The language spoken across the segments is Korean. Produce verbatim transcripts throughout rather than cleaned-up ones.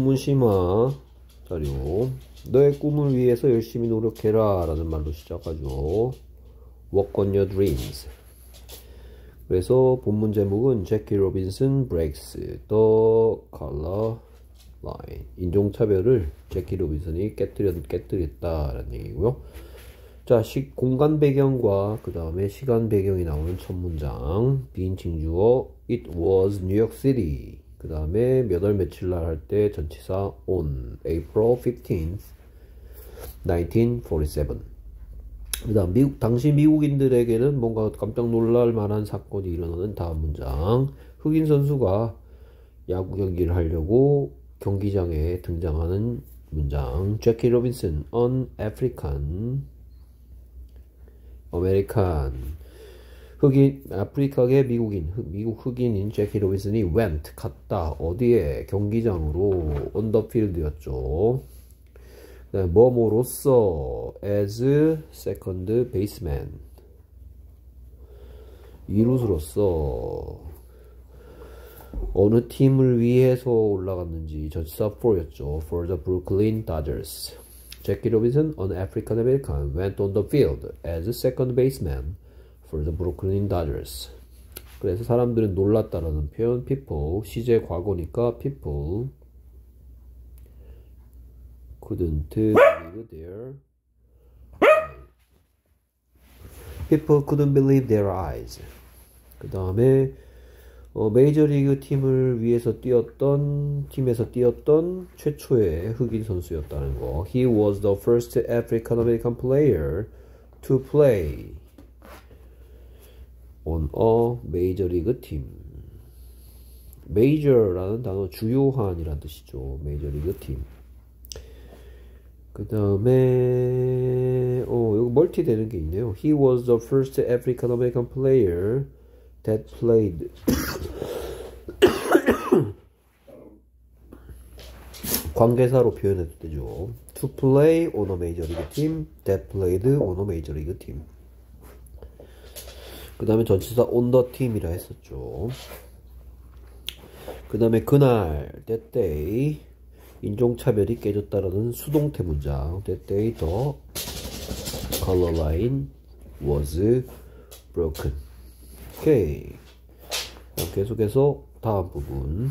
꿈은 심화 자료. 너의 꿈을 위해서 열심히 노력해라 라는 말로 시작하죠. Work on your dreams. 그래서 본문 제목은 Jackie Robinson breaks the color line. 인종차별을 제키 로빈슨이 깨뜨렸, 깨뜨렸다라는 얘기고요. 자, 시, 공간 배경과 그 다음에 시간 배경이 나오는 첫 문장. 비인칭 주어 It was New York City. 그 다음에 몇 월 며칠 날 할 때 전치사 on April fifteenth, nineteen forty-seven. 그 다음 미국, 당시 미국인들에게는 뭔가 깜짝 놀랄 만한 사건이 일어나는 다음 문장. 흑인 선수가 야구 경기를 하려고 경기장에 등장하는 문장. Jackie Robinson, an African American. 흑인, 아프리카계 미국인, 미국 흑인인 제키 로빈슨이 went, 갔다. 어디에? 경기장으로. on the field였죠. 그 다음에 뭐뭐로써 as second baseman. 이루수로서 어느 팀을 위해서 올라갔는지 전치사 for였죠. for the Brooklyn Dodgers. Jackie Robinson, an African American, went on the field as second baseman for the Brooklyn Dodgers. 그래서 사람들은 놀랐다라는 표현. people, 시제 과거니까 people couldn't believe their people couldn't believe their eyes. 그 다음에 어, 메이저리그 팀을 위해서 뛰었던 팀에서 뛰었던 최초의 흑인 선수였다는 거. He was the first African American player to play on a 메이저리그 팀. 메이저라는 단어 주요한이란 뜻이죠. 메이저리그 팀. 그 다음에 어 여기 멀티 되는 게 있네요. He was the first African American player that played 관계사로 표현해도 되죠. To play on a major league team that played on a major league team. 그 다음에 전치사 on the team이라 했었죠. 그 다음에 그날 that day 인종차별이 깨졌다라는 수동태 문장. That day the color line was broken. 오케이. 계속해서 다음 부분.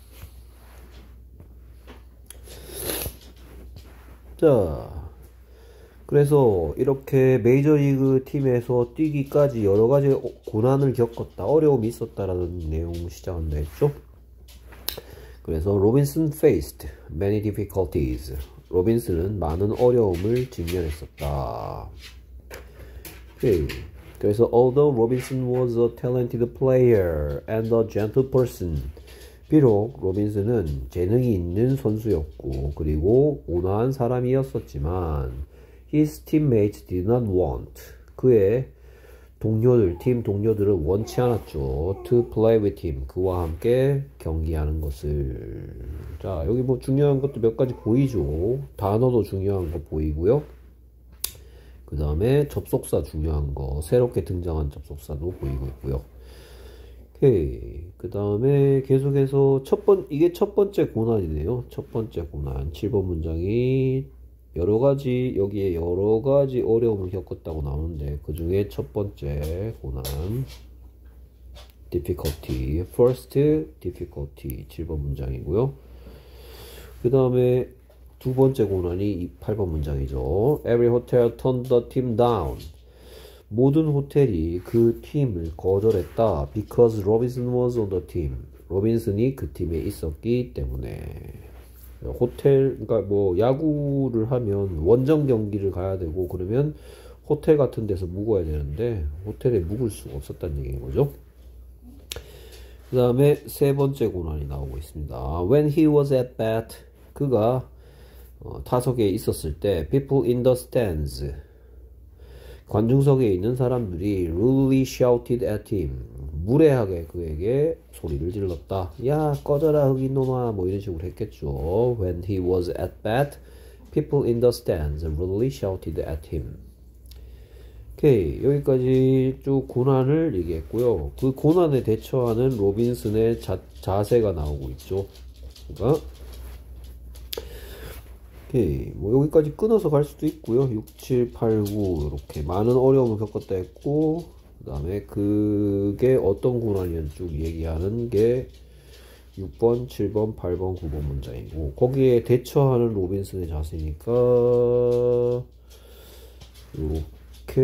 자, 그래서 이렇게 메이저리그 팀에서 뛰기까지 여러가지 고난을 겪었다, 어려움이 있었다라는 내용 시작한다 했죠. 그래서 로빈슨 faced many difficulties. 로빈슨은 많은 어려움을 직면했었다. 오케이. 그래서 although Robinson was a talented player and a gentle person, 비록 로빈슨은 재능이 있는 선수였고 그리고 온화한 사람이었었지만 his teammates did not want, 그의 동료들, 팀 동료들은 원치 않았죠. to play with him, 그와 함께 경기하는 것을. 자, 여기 뭐 중요한 것도 몇 가지 보이죠. 단어도 중요한 거 보이고요. 그 다음에 접속사 중요한 거, 새롭게 등장한 접속사도 보이고 있고요. 오케이. 그 다음에 계속해서 첫 번, 이게 첫 번째 고난이네요. 첫 번째 고난. 칠 번 문장이 여러 가지, 여기에 여러 가지 어려움을 겪었다고 나오는데, 그 중에 첫 번째 고난. difficulty. first difficulty. 칠 번 문장이고요. 그 다음에 두 번째 고난이 팔 번 문장이죠. Every hotel turned the team down. 모든 호텔이 그 팀을 거절했다. Because Robinson was on the team. 로빈슨이 그 팀에 있었기 때문에. 호텔, 그러니까 뭐 야구를 하면 원정 경기를 가야 되고 그러면 호텔 같은 데서 묵어야 되는데 호텔에 묵을 수가 없었다는 얘기인 거죠. 그 다음에 세 번째 고난이 나오고 있습니다. When he was at bat, 그가 어, 타석에 있었을 때 people in the stands, 관중석에 있는 사람들이 rudely shouted at him, 무례하게 그에게 소리를 질렀다. 야, 꺼져라 흑인놈아, 뭐 이런 식으로 했겠죠. When he was at bat, people in the stands rudely shouted at him. 오케이, 여기까지 쭉 고난을 얘기했고요. 그 고난에 대처하는 로빈슨의 자, 자세가 나오고 있죠. 그러니까 오케이. 뭐 여기까지 끊어서 갈 수도 있고요. 육, 칠, 팔, 구 이렇게 많은 어려움을 겪었다 했고, 그 다음에 그게 어떤 고난이었는지 쭉 얘기하는 게 육 번, 칠 번, 팔 번, 구 번 문장이고, 거기에 대처하는 로빈슨의 자세니까 이렇게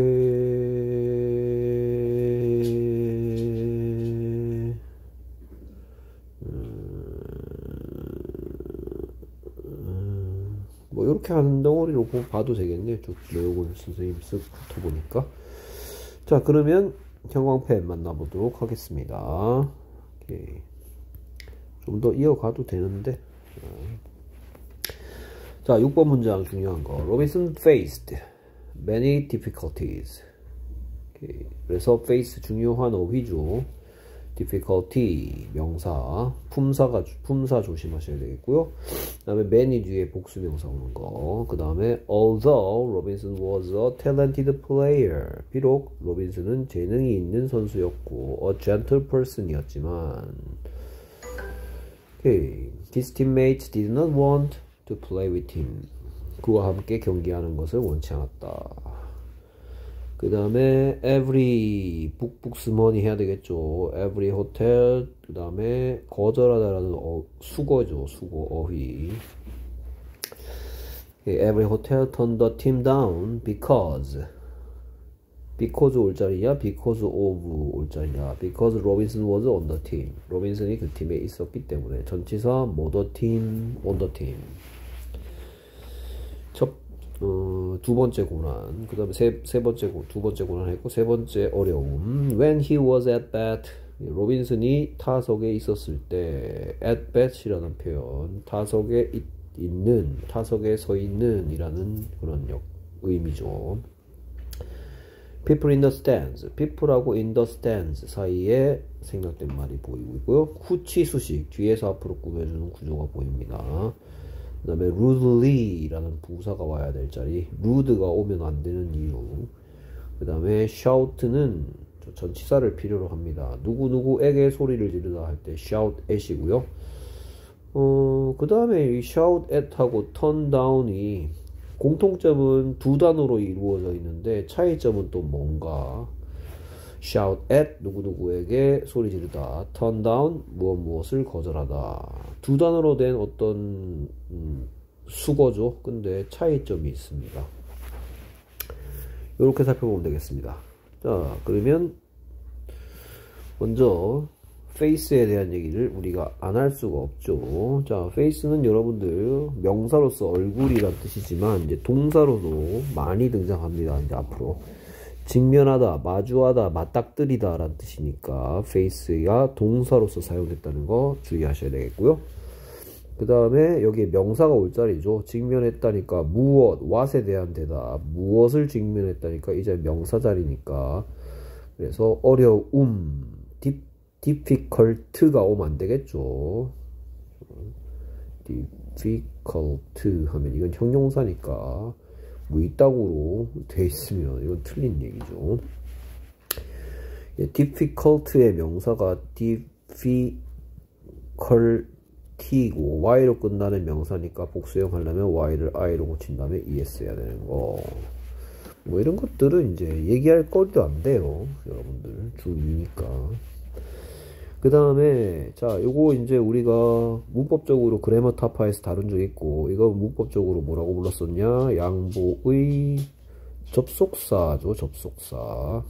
뭐 이렇게 하는 덩어리로 봐도 되겠네. 쭉 내용을 선생님 쓱 훑어보니까. 자, 그러면 형광펜 만나보도록 하겠습니다. 좀 더 이어가도 되는데. 자, 육 번 문장 중요한 거. Robinson faced many difficulties. 오케이. 그래서 face 중요한 어휘죠. difficulty 명사, 품사가 품사 조심하셔야 되겠고요. 그 다음에 many 뒤에 복수명사 오는 거. 그 다음에 although Robinson was a talented player, 비록 로빈슨은 재능이 있는 선수였고 a gentle person이었지만, okay. his teammates did not want to play with him. 그와 함께 경기하는 것을 원치 않았다. 그 다음에 every 북북스머니 해야 되겠죠. every hotel. 그 다음에 거절하다라는 어, 수거죠. 수거 어휘. every hotel turned the team down because because 올 자리냐 because of 올 자리냐 because Robinson was on the team. 로빈슨이 그 팀에 있었기 때문에. 전치사 뭐 the team on the team. 첫 어, 두 번째 고난, 그 다음에 세, 세 번째, 고, 두 번째 고난 했고, 세 번째 어려움. When he was at bat, 로빈슨이 타석에 있었을 때, at bat이라는 표현, 타석에 있, 있는, 타석에 서 있는 이라는 그런 역, 의미죠. People in the stands, people하고 in the stands 사이에 생략된 말이 보이고 있고요. 후치 수식, 뒤에서 앞으로 꾸며주는 구조가 보입니다. 그 다음에 rudely라는 부사가 와야 될 자리, rude가 오면 안 되는 이유. 그 다음에 shout는 전치사를 필요로 합니다. 누구누구에게 소리를 지르다 할 때 shout at이고요. 어, 그 다음에 이 shout at하고 turn down이 공통점은 두 단어로 이루어져 있는데 차이점은 또 뭔가. shout at 누구누구에게 소리 지르다, turn down 무엇 무엇을 거절하다. 두 단어로 된 어떤 음, 수거죠. 근데 차이점이 있습니다. 이렇게 살펴보면 되겠습니다. 자, 그러면 먼저 face에 대한 얘기를 우리가 안 할 수가 없죠. 자, face는 여러분들 명사로서 얼굴이란 뜻이지만 이제 동사로도 많이 등장합니다. 이제 앞으로 직면하다, 마주하다, 맞닥뜨리다 라는 뜻이니까 face가 동사로서 사용됐다는 거 주의하셔야 되겠고요. 그 다음에 여기에 명사가 올 자리죠. 직면했다니까 무엇, what에 대한 대답, 무엇을 직면했다니까 이제 명사 자리니까. 그래서 어려움, difficult가 오면 안 되겠죠. difficult 하면 이건 형용사니까 뭐 이따구로 돼 있으면 이건 틀린 얘기죠. 예, difficult의 명사가 difficulty고 y로 끝나는 명사니까 복수형 하려면 y를 i로 고친 다음에 es 해야 되는 거. 뭐 이런 것들은 이제 얘기할 거리도 안 돼요. 여러분들 중이니까. 그 다음에 자, 요거 이제 우리가 문법적으로 그래머 타파에서 다룬 적 있고, 이거 문법적으로 뭐라고 불렀었냐? 양보의 접속사죠. 접속사.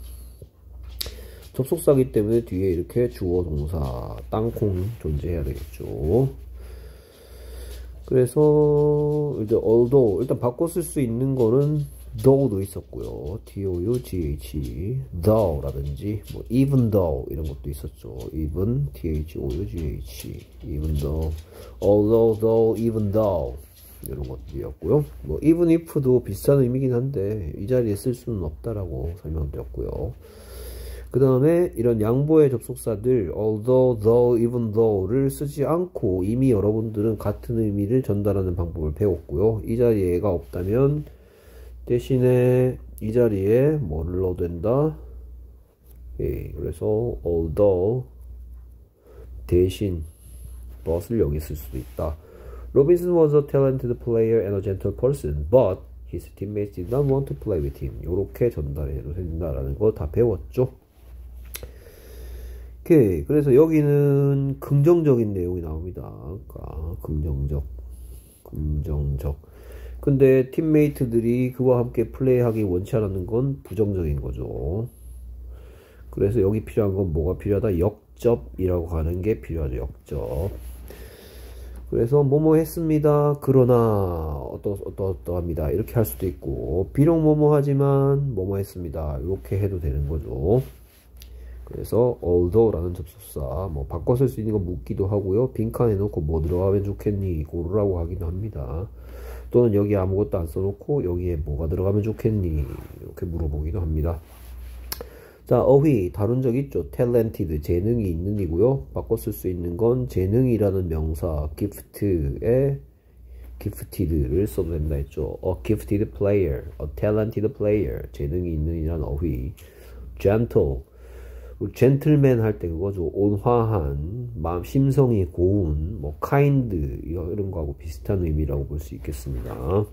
접속사기 때문에 뒤에 이렇게 주어 동사 땅콩 존재해야 되겠죠. 그래서 이제 although 일단 바꿔 쓸 수 있는 거는 though도 있었고요. douch, though라든지 뭐 even though 이런 것도 있었죠. even, thouch, even though, although, though, even though 이런 것들이었고요. 뭐 even if도 비슷한 의미긴 한데 이 자리에 쓸 수는 없다라고 설명드렸고요. 그 다음에 이런 양보의 접속사들 although, though, even though를 쓰지 않고 이미 여러분들은 같은 의미를 전달하는 방법을 배웠고요. 이 자리에 얘가 없다면 대신에 이 자리에 뭐를 넣어야 된다? 예, 그래서 although 대신 but을 여기 쓸 수도 있다. Robinson was a talented player and a gentle person, but his teammates did not want to play with him. 요렇게 전달해도 된다라는 거 다 배웠죠. 오케이. 그래서 여기는 긍정적인 내용이 나옵니다. 그러니까 긍정적, 긍정적. 근데 팀메이트들이 그와 함께 플레이하기 원치 않았는 건 부정적인 거죠. 그래서 여기 필요한 건 뭐가 필요하다? 역접이라고 하는 게 필요하죠. 역접. 그래서 뭐뭐 했습니다. 그러나 어떠 어떠 어떠합니다. 이렇게 할 수도 있고, 비록 뭐뭐 하지만 뭐뭐 했습니다. 이렇게 해도 되는 거죠. 그래서 although라는 접속사 뭐 바꿔 쓸 수 있는 거 묻기도 하고요. 빈칸에 놓고 뭐 들어가면 좋겠니 고르라고 하기도 합니다. 또는 여기 아무것도 안 써놓고 여기에 뭐가 들어가면 좋겠니 이렇게 물어보기도 합니다. 자, 어휘 다룬 적 있죠. talented 재능이 있는 이고요. 바꿔 쓸 수 있는 건 재능이라는 명사 gift에 gifted를 써도 된다 했죠. a gifted player, a talented player 재능이 있는 이란 어휘. gentle 젠틀맨 할 때 그거죠. 온화한, 마음, 심성이 고운, 뭐 kind 이런 거하고 비슷한 의미라고 볼 수 있겠습니다.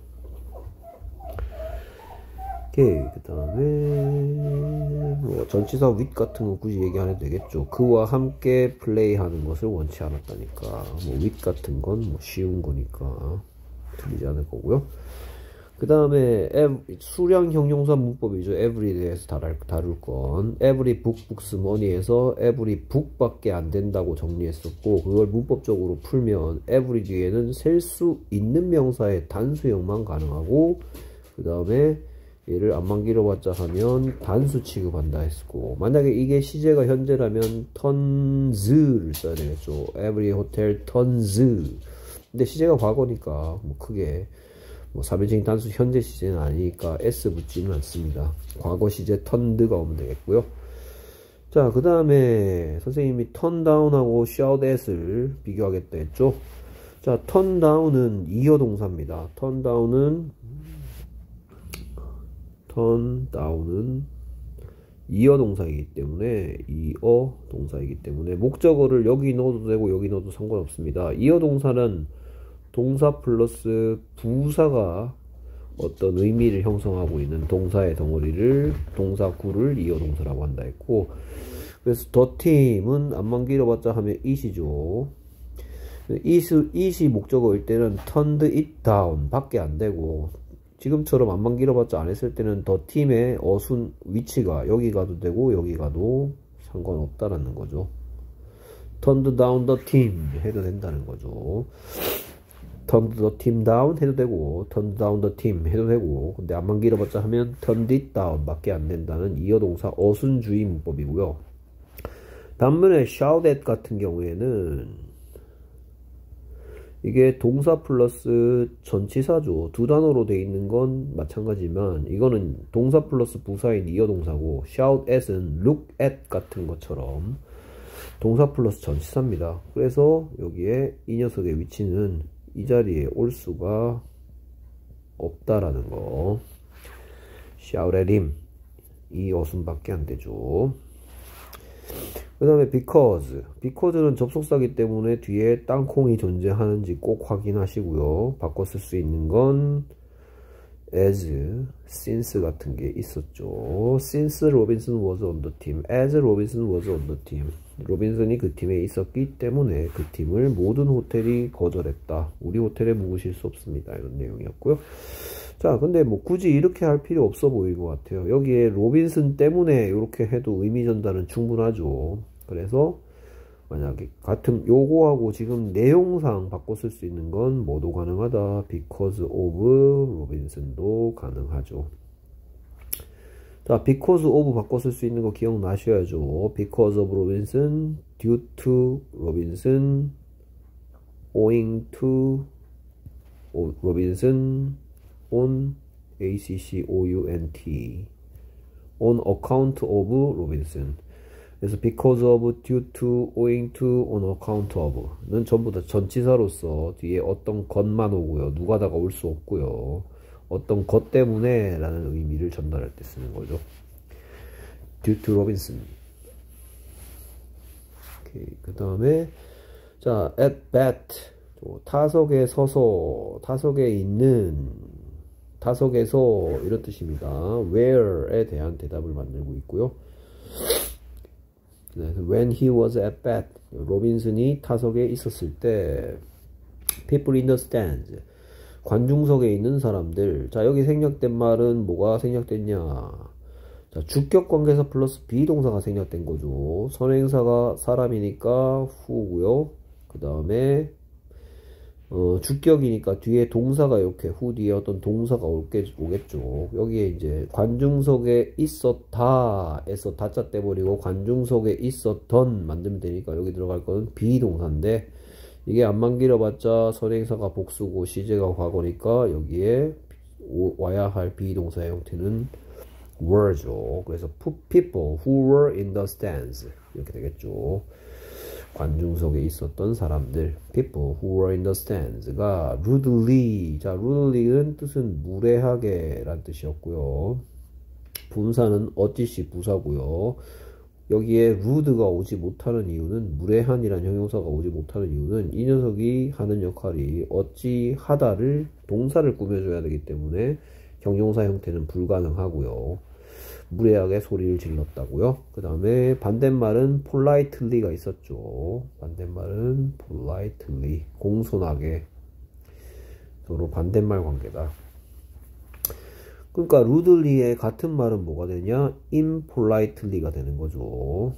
오케이. 그 다음에 뭐 전치사 with 같은 거 굳이 얘기 안 해도 되겠죠. 그와 함께 플레이하는 것을 원치 않았다니까. 뭐 with 같은 건 뭐 쉬운 거니까 틀리지 않을 거고요. 그 다음에 수량 형용사 문법이죠. every에 대해서 다룰, 다룰 건 every book, books, money에서 every book밖에 안 된다고 정리했었고, 그걸 문법적으로 풀면 every 뒤에는 셀 수 있는 명사의 단수형만 가능하고, 그 다음에 얘를 안만 길어봤자 하면 단수 취급한다 했고, 만약에 이게 시제가 현재라면 tons를 써야 되겠죠. every hotel tons. 근데 시제가 과거니까 뭐 크게 뭐 삼인칭 단수 현재 시제는 아니니까 s 붙지는 않습니다. 과거 시제 턴드가 오면 되겠고요. 자, 그 다음에 선생님이 turn down하고 shout at을 비교하겠다 했죠. 자, turn down은 이어 동사입니다. turn down은 turn down은 이어 동사이기 때문에 이어 동사이기 때문에 목적어를 여기 넣어도 되고 여기 넣어도 상관없습니다. 이어 동사는 동사 플러스 부사가 어떤 의미를 형성하고 있는 동사의 덩어리를 동사구를 이어 동사라고 한다 했고, 그래서 더 팀은 안만 길어봤자 하면 it이죠. it이, it이 목적어일 때는 turned it down 밖에 안 되고, 지금처럼 안만 길어봤자 안 했을 때는 더 팀의 어순 위치가 여기 가도 되고 여기 가도 상관없다라는 거죠. turned down the team 해도 된다는 거죠. turned the team down 해도 되고 turned down the team 해도 되고, 근데 안만 길어봤자 하면 turned it down 밖에 안 된다는 이어동사 어순주의 문법이고요. 반면에 shout at 같은 경우에는 이게 동사 플러스 전치사죠. 두 단어로 돼 있는 건 마찬가지지만 이거는 동사 플러스 부사인 이어동사고, shout at은 look at 같은 것처럼 동사 플러스 전치사입니다. 그래서 여기에 이 녀석의 위치는 이 자리에 올 수가 없다라는 거. shout at him 이 어순밖에 안 되죠. 그 다음에 because because는 접속사기 때문에 뒤에 땅콩이 존재하는지 꼭 확인하시고요. 바꿔 쓸 수 있는 건 as, since 같은 게 있었죠. since Robinson was on the team, as Robinson was on the team. 로빈슨이 그 팀에 있었기 때문에 그 팀을 모든 호텔이 거절했다. 우리 호텔에 묵으실 수 없습니다. 이런 내용이었고요. 자, 근데 뭐 굳이 이렇게 할 필요 없어 보일 것 같아요. 여기에 로빈슨 때문에 이렇게 해도 의미 전달은 충분하죠. 그래서 만약에 같은 요거하고 지금 내용상 바꿔 쓸 수 있는 건 뭐도 가능하다. because of 로빈슨도 가능하죠. 자, because of 바꿔 쓸 수 있는 거 기억나셔야죠. because of Robinson, due to Robinson, owing to Robinson, on A C C O U N T, on account of Robinson. 그래서 because of, due to, owing to, on account of는 전부 다 전치사로서 뒤에 어떤 것만 오고요. 누가다가 올 수 없고요. 어떤 것 때문에 라는 의미를 전달할 때 쓰는 거죠. due to Robinson. 오케이. 그 다음에 자, at bat 또 타석에 서서, 타석에 있는, 타석에서 이런 뜻입니다. where에 대한 대답을 만들고 있고요. When he was at bat, 로빈슨이 타석에 있었을 때, people in the stands, 관중석에 있는 사람들. 자, 여기 생략된 말은 뭐가 생략됐냐? 자, 주격 관계사 플러스 비동사가 생략된 거죠. 선행사가 사람이니까 who고요. 그 다음에 어, 주격이니까 뒤에 동사가 이렇게 후 뒤에 어떤 동사가 올게, 오겠죠. 여기에 이제 관중석에 있었다 에서 다자 떼버리고 관중석에 있었던 만들면 되니까 여기 들어갈 거는 비동사인데, 이게 안만 길어봤자 선행사가 복수고 시제가 과거니까 여기에 오, 와야 할 비동사의 형태는 were죠. 그래서 people who were in the stands 이렇게 되겠죠. 관중석에 있었던 사람들, people who were in the stands가 rudely, 자, rudely는 뜻은 무례하게 란 뜻이었고요. 분사는 어찌시 부사고요. 여기에 rude가 오지 못하는 이유는, 무례한이란 형용사가 오지 못하는 이유는 이 녀석이 하는 역할이 어찌 하다를 동사를 꾸며줘야 되기 때문에 형용사 형태는 불가능하고요. 무례하게 소리를 질렀다고요. 그 다음에 반대말은 politely가 있었죠. 반대말은 politely, 공손하게. 서로 반대말 관계다. 그러니까 rudely의 같은 말은 뭐가 되냐? impolitely가 되는 거죠.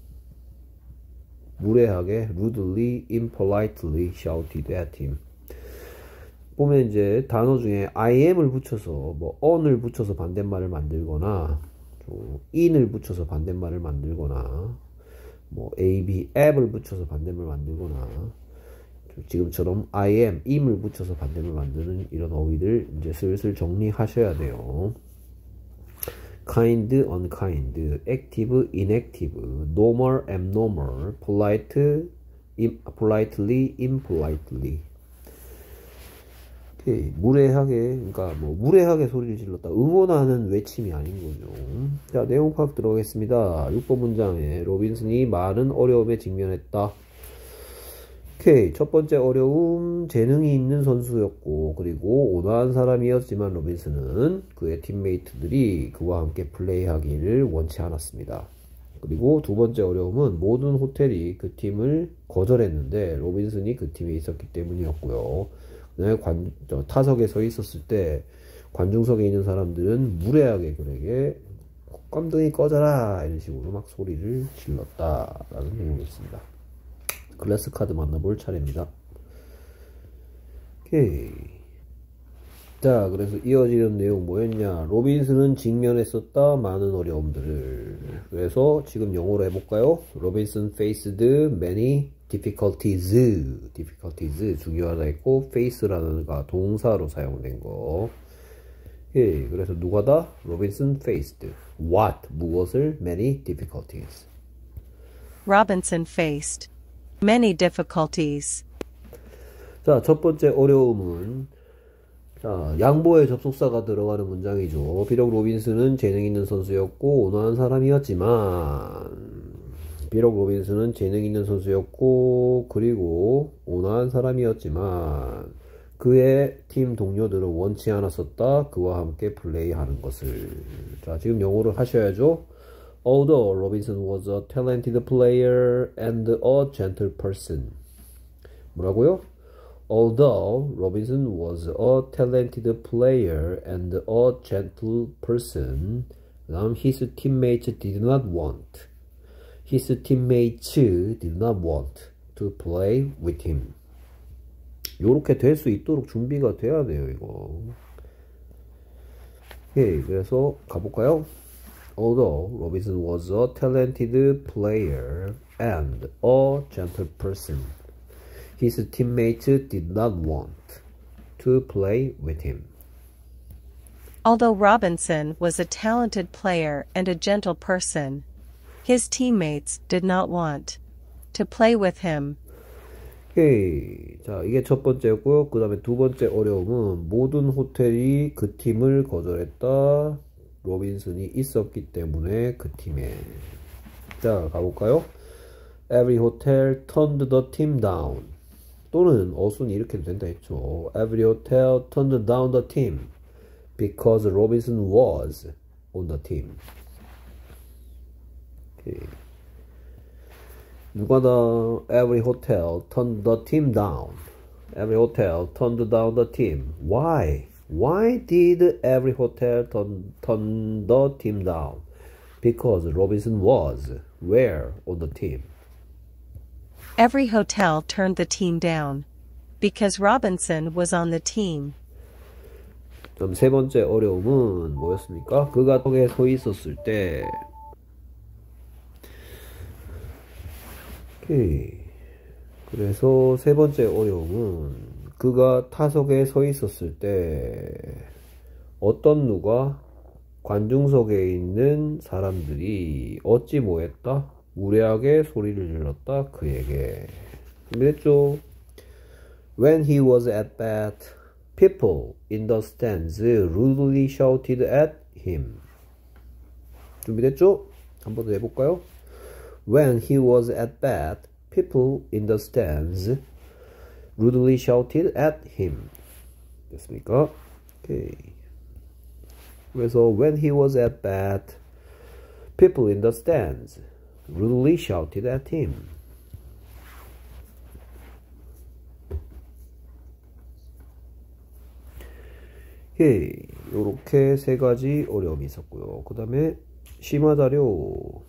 무례하게 rudely, impolitely shouted at him. 보면 이제 단어 중에 im을 붙여서 뭐 on을 붙여서 반대말을 만들거나 in을 붙여서 반대말을 만들거나 뭐 ab, app을 붙여서 반대말을 만들거나 지금처럼 im, im을 붙여서 반대말 만드는 이런 어휘들 이제 슬슬 정리하셔야 돼요. kind, unkind, active, inactive, normal, abnormal, polite, im, politely, impolitely. 오케이. 무례하게, 그러니까 뭐 무례하게 소리를 질렀다, 응원하는 외침이 아닌 거죠. 자, 내용 파악 들어가겠습니다. 육 번 문장에 로빈슨이 많은 어려움에 직면했다. 오케이. 첫 번째 어려움, 재능이 있는 선수였고 그리고 온화한 사람이었지만 로빈슨은 그의 팀메이트들이 그와 함께 플레이하기를 원치 않았습니다. 그리고 두 번째 어려움은 모든 호텔이 그 팀을 거절했는데 로빈슨이 그 팀에 있었기 때문이었고요. 관, 저, 타석에 서 있었을 때 관중석에 있는 사람들은 무례하게 그에게 깜둥이 꺼져라 이런 식으로 막 소리를 질렀다 라는 내용이었습니다. 클래스 카드 만나볼 차례입니다. 오케이. 자, 그래서 이어지는 내용 뭐였냐? 로빈슨은 직면했었다 많은 어려움들을. 그래서 지금 영어로 해볼까요? 로빈슨 faced many difficulties. difficulties 중요하다 했고 face라는가 동사로 사용된 거. 예, 그래서 누가다? 로빈슨 faced what? 무엇을? many difficulties. Robinson faced many difficulties. 자, 첫 번째 어려움은 자, 양보의 접속사가 들어가는 문장이죠. 비록 로빈슨은 재능 있는 선수였고 온화한 사람이었지만 비록 로빈슨은 재능 있는 선수였고 그리고 온화한 사람이었지만 그의 팀 동료들은 원치 않았었다. 그와 함께 플레이하는 것을. 자, 지금 영어를 하셔야죠. Although Robinson was a talented player and a gentle person. 뭐라고요? Although Robinson was a talented player and a gentle person, um, his teammates did not want. His teammates did not want to play with him. 요렇게 될 수 있도록 준비가 돼야 돼요, 이거. 오케이, 그래서 가볼까요? Although Robinson was a talented player and a gentle person, his teammates did not want to play with him. Although Robinson was a talented player and a gentle person, his teammates did not want to play with him. 오케이. 자, 이게 첫 번째였고요. 그 다음에 두 번째 어려움은 모든 호텔이 그 팀을 거절했다. 로빈슨이 있었기 때문에 그 팀에. 자, 가볼까요? Every hotel turned the team down. 또는 어순이 이렇게도 된다 했죠. Every hotel turned down the team because Robinson was on the team. 오케이. 누가 다 every hotel turned the team down. Every hotel turned down the team. Why? Why did every hotel turn, turn the team down? Because Robinson was where on the team? Every hotel turned the team down because Robinson was on the team. 그럼 세 번째 어려움은 뭐였습니까? 그가 턱에 서 있었을 때. 오케이. 그래서 세 번째 어려움은 그가 타석에 서 있었을 때 어떤 누가 관중석에 있는 사람들이 어찌 뭐했다? 무례하게 소리를 질렀다. 그에게. 준비됐죠? When he was at bat, people in the stands rudely shouted at him. 준비됐죠? 한 번 더 해볼까요? When he was at bat, people in the stands rudely shouted at him. 됐습니까? 오케이. 그래서 when he was at bat, people in the stands rudely shouted at him. 오케이. 요렇게 세 가지 어려움이 있었고요. 그 다음에 심화 자료.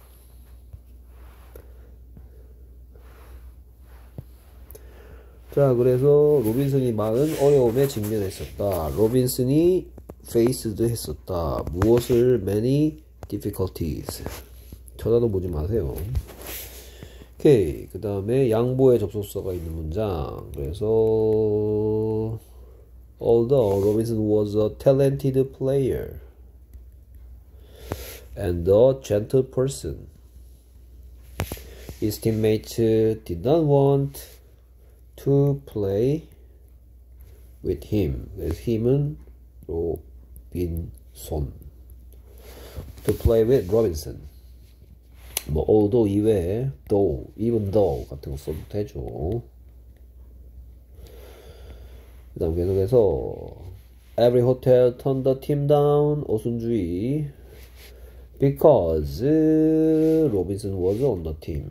자, 그래서 로빈슨이 많은 어려움에 직면했었다. 로빈슨이 faced 했었다. 무엇을? many difficulties. 쳐다도 보지 마세요. 오케이. 그 다음에 양보의 접속사가 있는 문장. 그래서 although Robinson was a talented player and a gentle person, his teammates did not want to play with him. 그래서 힘은 로빈손. To play with Robinson. 뭐 although 이외에 though, even though 같은 거 써도 되죠. 그 다음 계속해서 every hotel turned the team down. 어순주의. Because Robinson was on the team.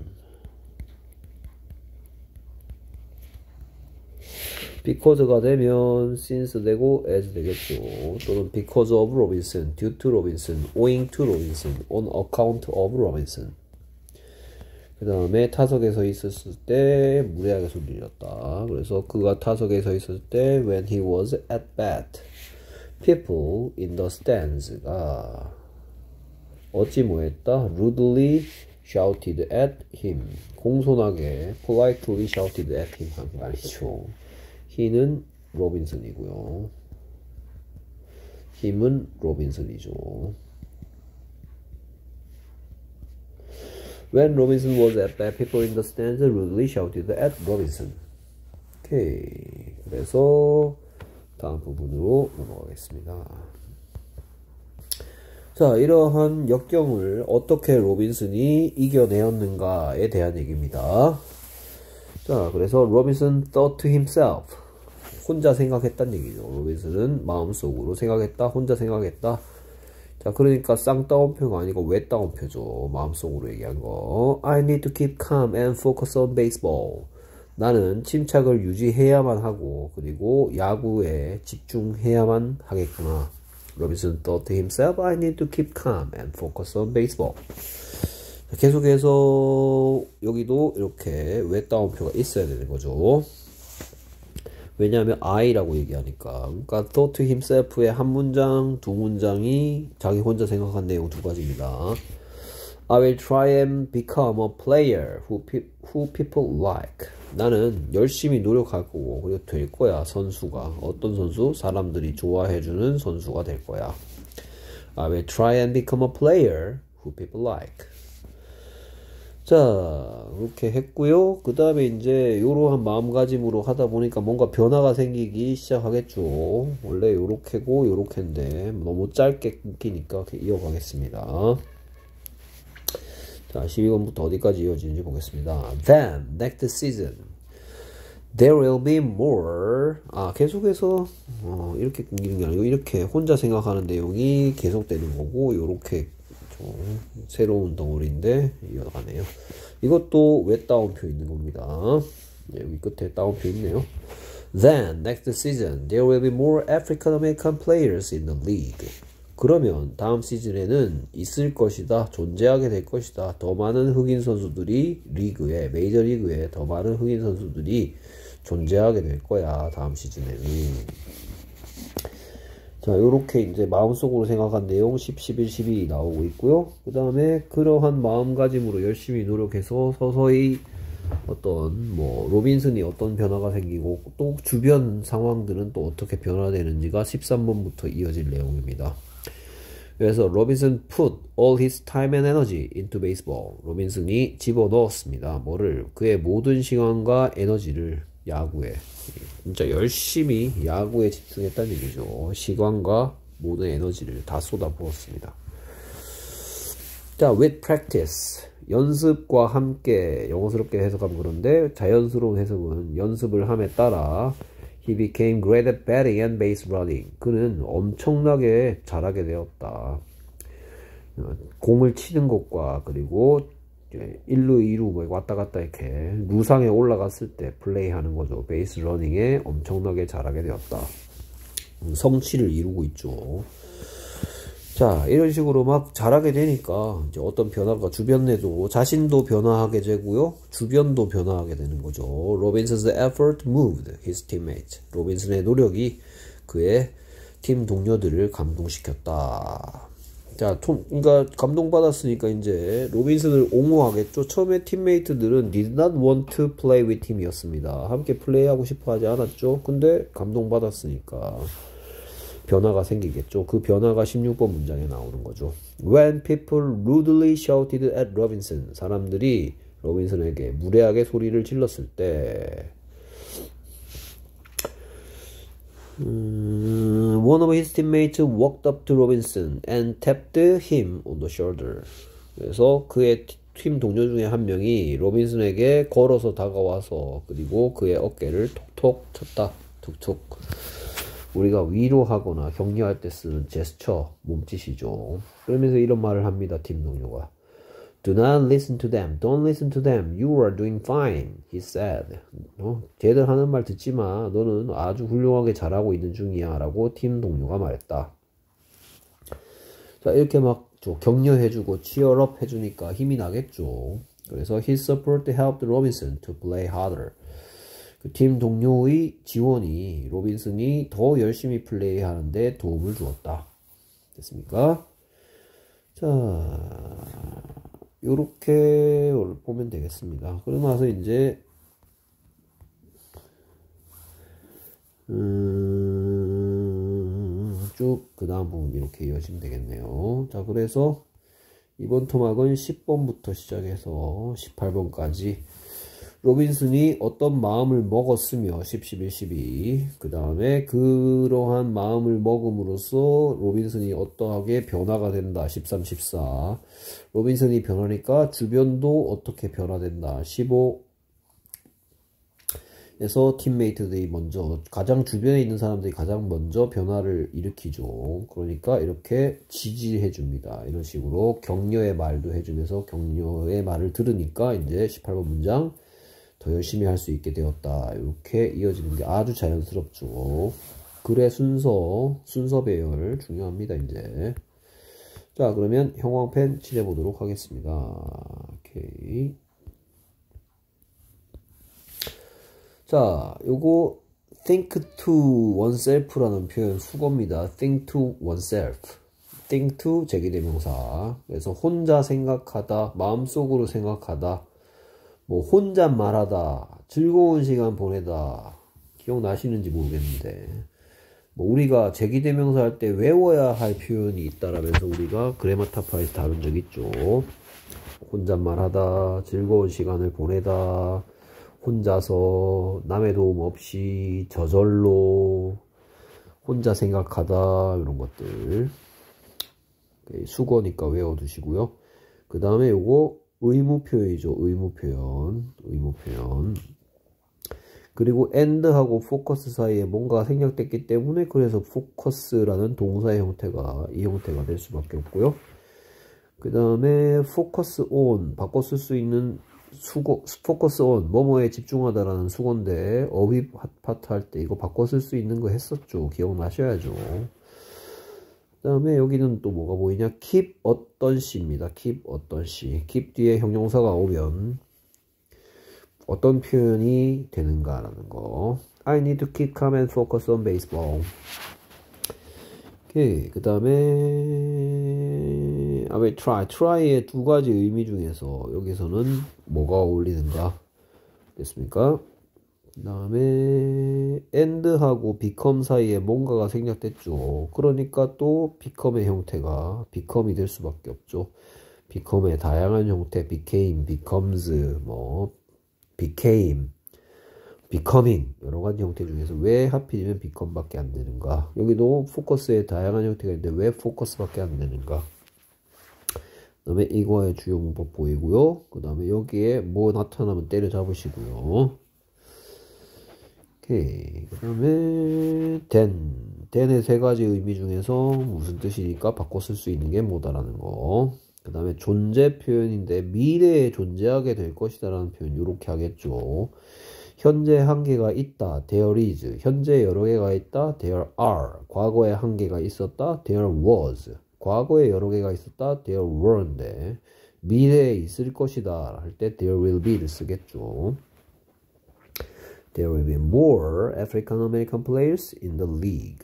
because가 되면 since 되고 as 되겠죠. 또는 because of Robinson, due to Robinson, owing to Robinson, on account of Robinson. 그 다음에 타석에 서 있었을 때 무례하게 소리 질렀다. 그래서 그가 타석에 서 있었을 때 when he was at bat, people in the stands가 어찌 뭐했다? rudely shouted at him. 공손하게 politely shouted at him 한 거 아니죠. he는 로빈슨이고요. 힘은 로빈슨이죠. When Robinson was at bat, people in the stands rudely shouted at Robinson. 오케이. 그래서 다음 부분으로 넘어가겠습니다. 자, 이러한 역경을 어떻게 로빈슨이 이겨내었는가에 대한 얘기입니다. 자, 그래서 로빈슨 thought to himself. 혼자 생각했단 얘기죠. 로빈슨은 마음속으로 생각했다, 혼자 생각했다. 자, 그러니까 쌍따옴표가 아니고 외따옴표죠. 마음속으로 얘기한 거. I need to keep calm and focus on baseball. 나는 침착을 유지해야만 하고 그리고 야구에 집중해야만 하겠구나. 로빈슨 thought to himself, I need to keep calm and focus on baseball. 자, 계속해서 여기도 이렇게 외따옴표가 있어야 되는 거죠. 왜냐하면 I라고 얘기하니까. 그러니까 thought to himself의 한 문장, 두 문장이 자기 혼자 생각한 내용 두 가지입니다. I will try and become a player who, pe who people like. 나는 열심히 노력할 거고 그리고 될 거야. 선수가. 어떤 선수? 사람들이 좋아해주는 선수가 될 거야. I will try and become a player who people like. 자, 이렇게 했고요. 그 다음에 이제 요러한 마음가짐으로 하다 보니까 뭔가 변화가 생기기 시작하겠죠. 원래 요렇게고 요렇게인데 너무 짧게 끊기니까 이어가겠습니다. 자, 십이 번부터 어디까지 이어지는지 보겠습니다. Then, next season, There will be more. 아, 계속해서 어, 이렇게 끊기는 게 아니고 이렇게 혼자 생각하는 내용이 계속되는 거고 요렇게 좀 새로운 덩어리인데 이어가네요. 이것도 왜 따옴표 있는 겁니다. 네, 여기 끝에 따옴표 있네요. Then next season there will be more African American players in the league. 그러면 다음 시즌에는 있을 것이다, 존재하게 될 것이다. 더 많은 흑인 선수들이 리그에, 메이저 리그에 더 많은 흑인 선수들이 존재하게 될 거야, 다음 시즌에는. 자, 요렇게 이제 마음속으로 생각한 내용 십, 십일, 십이 나오고 있고요. 그 다음에 그러한 마음가짐으로 열심히 노력해서 서서히 어떤 뭐 로빈슨이 어떤 변화가 생기고 또 주변 상황들은 또 어떻게 변화되는지가 십삼 번부터 이어질 내용입니다. 그래서 로빈슨 put all his time and energy into baseball. 로빈슨이 집어넣었습니다. 뭐를? 그의 모든 시간과 에너지를 야구에, 진짜 열심히 야구에 집중했다는 얘기죠. 시간과 모든 에너지를 다 쏟아부었습니다. 자, with practice. 연습과 함께, 영어스럽게 해석하면 그런데 자연스러운 해석은 연습을 함에 따라 He became great at batting and base running. 그는 엄청나게 잘하게 되었다. 공을 치는 것과 그리고 일루, 이루 뭐 왔다 갔다 이렇게 루상에 올라갔을 때 플레이하는 거죠. 베이스 러닝에 엄청나게 잘하게 되었다. 성취를 이루고 있죠. 자, 이런 식으로 막 잘하게 되니까 이제 어떤 변화가 주변에도 자신도 변화하게 되고요, 주변도 변화하게 되는 거죠. Robinson's effort moved his teammates. 로빈슨의 노력이 그의 팀 동료들을 감동시켰다. 자, 톰, 그러니까 감동받았으니까 이제 로빈슨을 옹호하겠죠. 처음에 팀메이트들은 did not want to play with him이었습니다. 함께 플레이하고 싶어 하지 않았죠. 근데 감동받았으니까 변화가 생기겠죠. 그 변화가 십육 번 문장에 나오는 거죠. When people rudely shouted at Robinson. 사람들이 로빈슨에게 무례하게 소리를 질렀을 때 음, one of his teammates walked up to Robinson and tapped him on the shoulder. 그래서 그의 팀 동료 중에 한 명이 로빈슨에게 걸어서 다가와서 그리고 그의 어깨를 톡톡 쳤다. 툭툭. 우리가 위로하거나 격려할 때 쓰는 제스처, 몸짓이죠. 그러면서 이런 말을 합니다. 팀 동료가. Do not listen to them. Don't listen to them. You are doing fine. He said. 어? 쟤들 하는 말 듣지 마. 너는 아주 훌륭하게 잘하고 있는 중이야. 라고 팀 동료가 말했다. 자, 이렇게 막 격려해주고 치열업 해주니까 힘이 나겠죠. 그래서 his support helped Robinson to play harder. 그 팀 동료의 지원이 로빈슨이 더 열심히 플레이하는데 도움을 주었다. 됐습니까? 자, 요렇게 보면 되겠습니다. 그러고 나서 이제 음, 쭉 그 다음 부분 이렇게 이어지면 되겠네요. 자, 그래서 이번 토막은 십 번부터 시작해서 십팔 번까지 로빈슨이 어떤 마음을 먹었으며 십, 십일, 십이 그 다음에 그러한 마음을 먹음으로써 로빈슨이 어떠하게 변화가 된다. 십삼, 십사 로빈슨이 변하니까 주변도 어떻게 변화된다. 십오 에서 팀메이트들이 먼저 가장 주변에 있는 사람들이 가장 먼저 변화를 일으키죠. 그러니까 이렇게 지지해 줍니다. 이런 식으로 격려의 말도 해주면서 격려의 말을 들으니까 이제 십팔 번 문장 더 열심히 할 수 있게 되었다. 이렇게 이어지는 게 아주 자연스럽죠. 글의 순서, 순서 배열 중요합니다. 이제 자, 그러면 형광펜 칠해 보도록 하겠습니다. 오케이. 자, 요거 think to oneself라는 표현 수거입니다. think to oneself. think to 제기대명사. 그래서 혼자 생각하다, 마음속으로 생각하다, 뭐 혼자 말하다, 즐거운 시간 보내다. 기억나시는지 모르겠는데 뭐 우리가 제기대명사 할 때 외워야 할 표현이 있다라면서 우리가 그래마타파에서 다룬 적 있죠. 혼잣말하다, 즐거운 시간을 보내다, 혼자서 남의 도움 없이 저절로 혼자 생각하다, 이런 것들 수거니까 외워두시고요. 그 다음에 요거 의무표현이죠. 의무표현 의무표현 그리고 and하고 focus 사이에 뭔가 생략됐기 때문에 그래서 focus라는 동사의 형태가 이 형태가 될 수밖에 없고요. 그 다음에 focus on 바꿔 쓸 수 있는 수고, focus on 뭐뭐에 집중하다라는 수고인데 어휘 파트 할 때 이거 바꿔 쓸 수 있는 거 했었죠. 기억나셔야죠. 그 다음에 여기는 또 뭐가 보이냐, keep 어떤 시입니다. keep 어떤 시. keep 뒤에 형용사가 오면 어떤 표현이 되는가라는 거. I need to keep calm and focus on baseball. 오케이. 그 다음에 I will try. try의 두 가지 의미 중에서 여기서는 뭐가 어울리는가 됐습니까? 그 다음에 and하고 become 사이에 뭔가가 생략됐죠. 그러니까 또 become의 형태가 become이 될 수밖에 없죠. become의 다양한 형태, became, becomes, 뭐 became, becoming 여러 가지 형태 중에서 왜 하필이면 become 밖에 안 되는가. 여기도 focus의 다양한 형태가 있는데 왜 focus 밖에 안 되는가. 그 다음에 이거의 주요 문법 보이고요. 그 다음에 여기에 뭐 나타나면 때려잡으시고요. 오케이. 그 다음에 then, then의 세 가지 의미 중에서 무슨 뜻이니까 바꿔 쓸 수 있는 게 뭐다라는 거. 그 다음에 존재 표현인데 미래에 존재하게 될 것이다 라는 표현 이렇게 하겠죠. 현재 한 개가 있다, there is. 현재 여러 개가 있다, there are. 과거에 한 개가 있었다, there was. 과거에 여러 개가 있었다, there were인데 미래에 있을 것이다 할 때 there will be를 쓰겠죠. There will be more African American players in the league.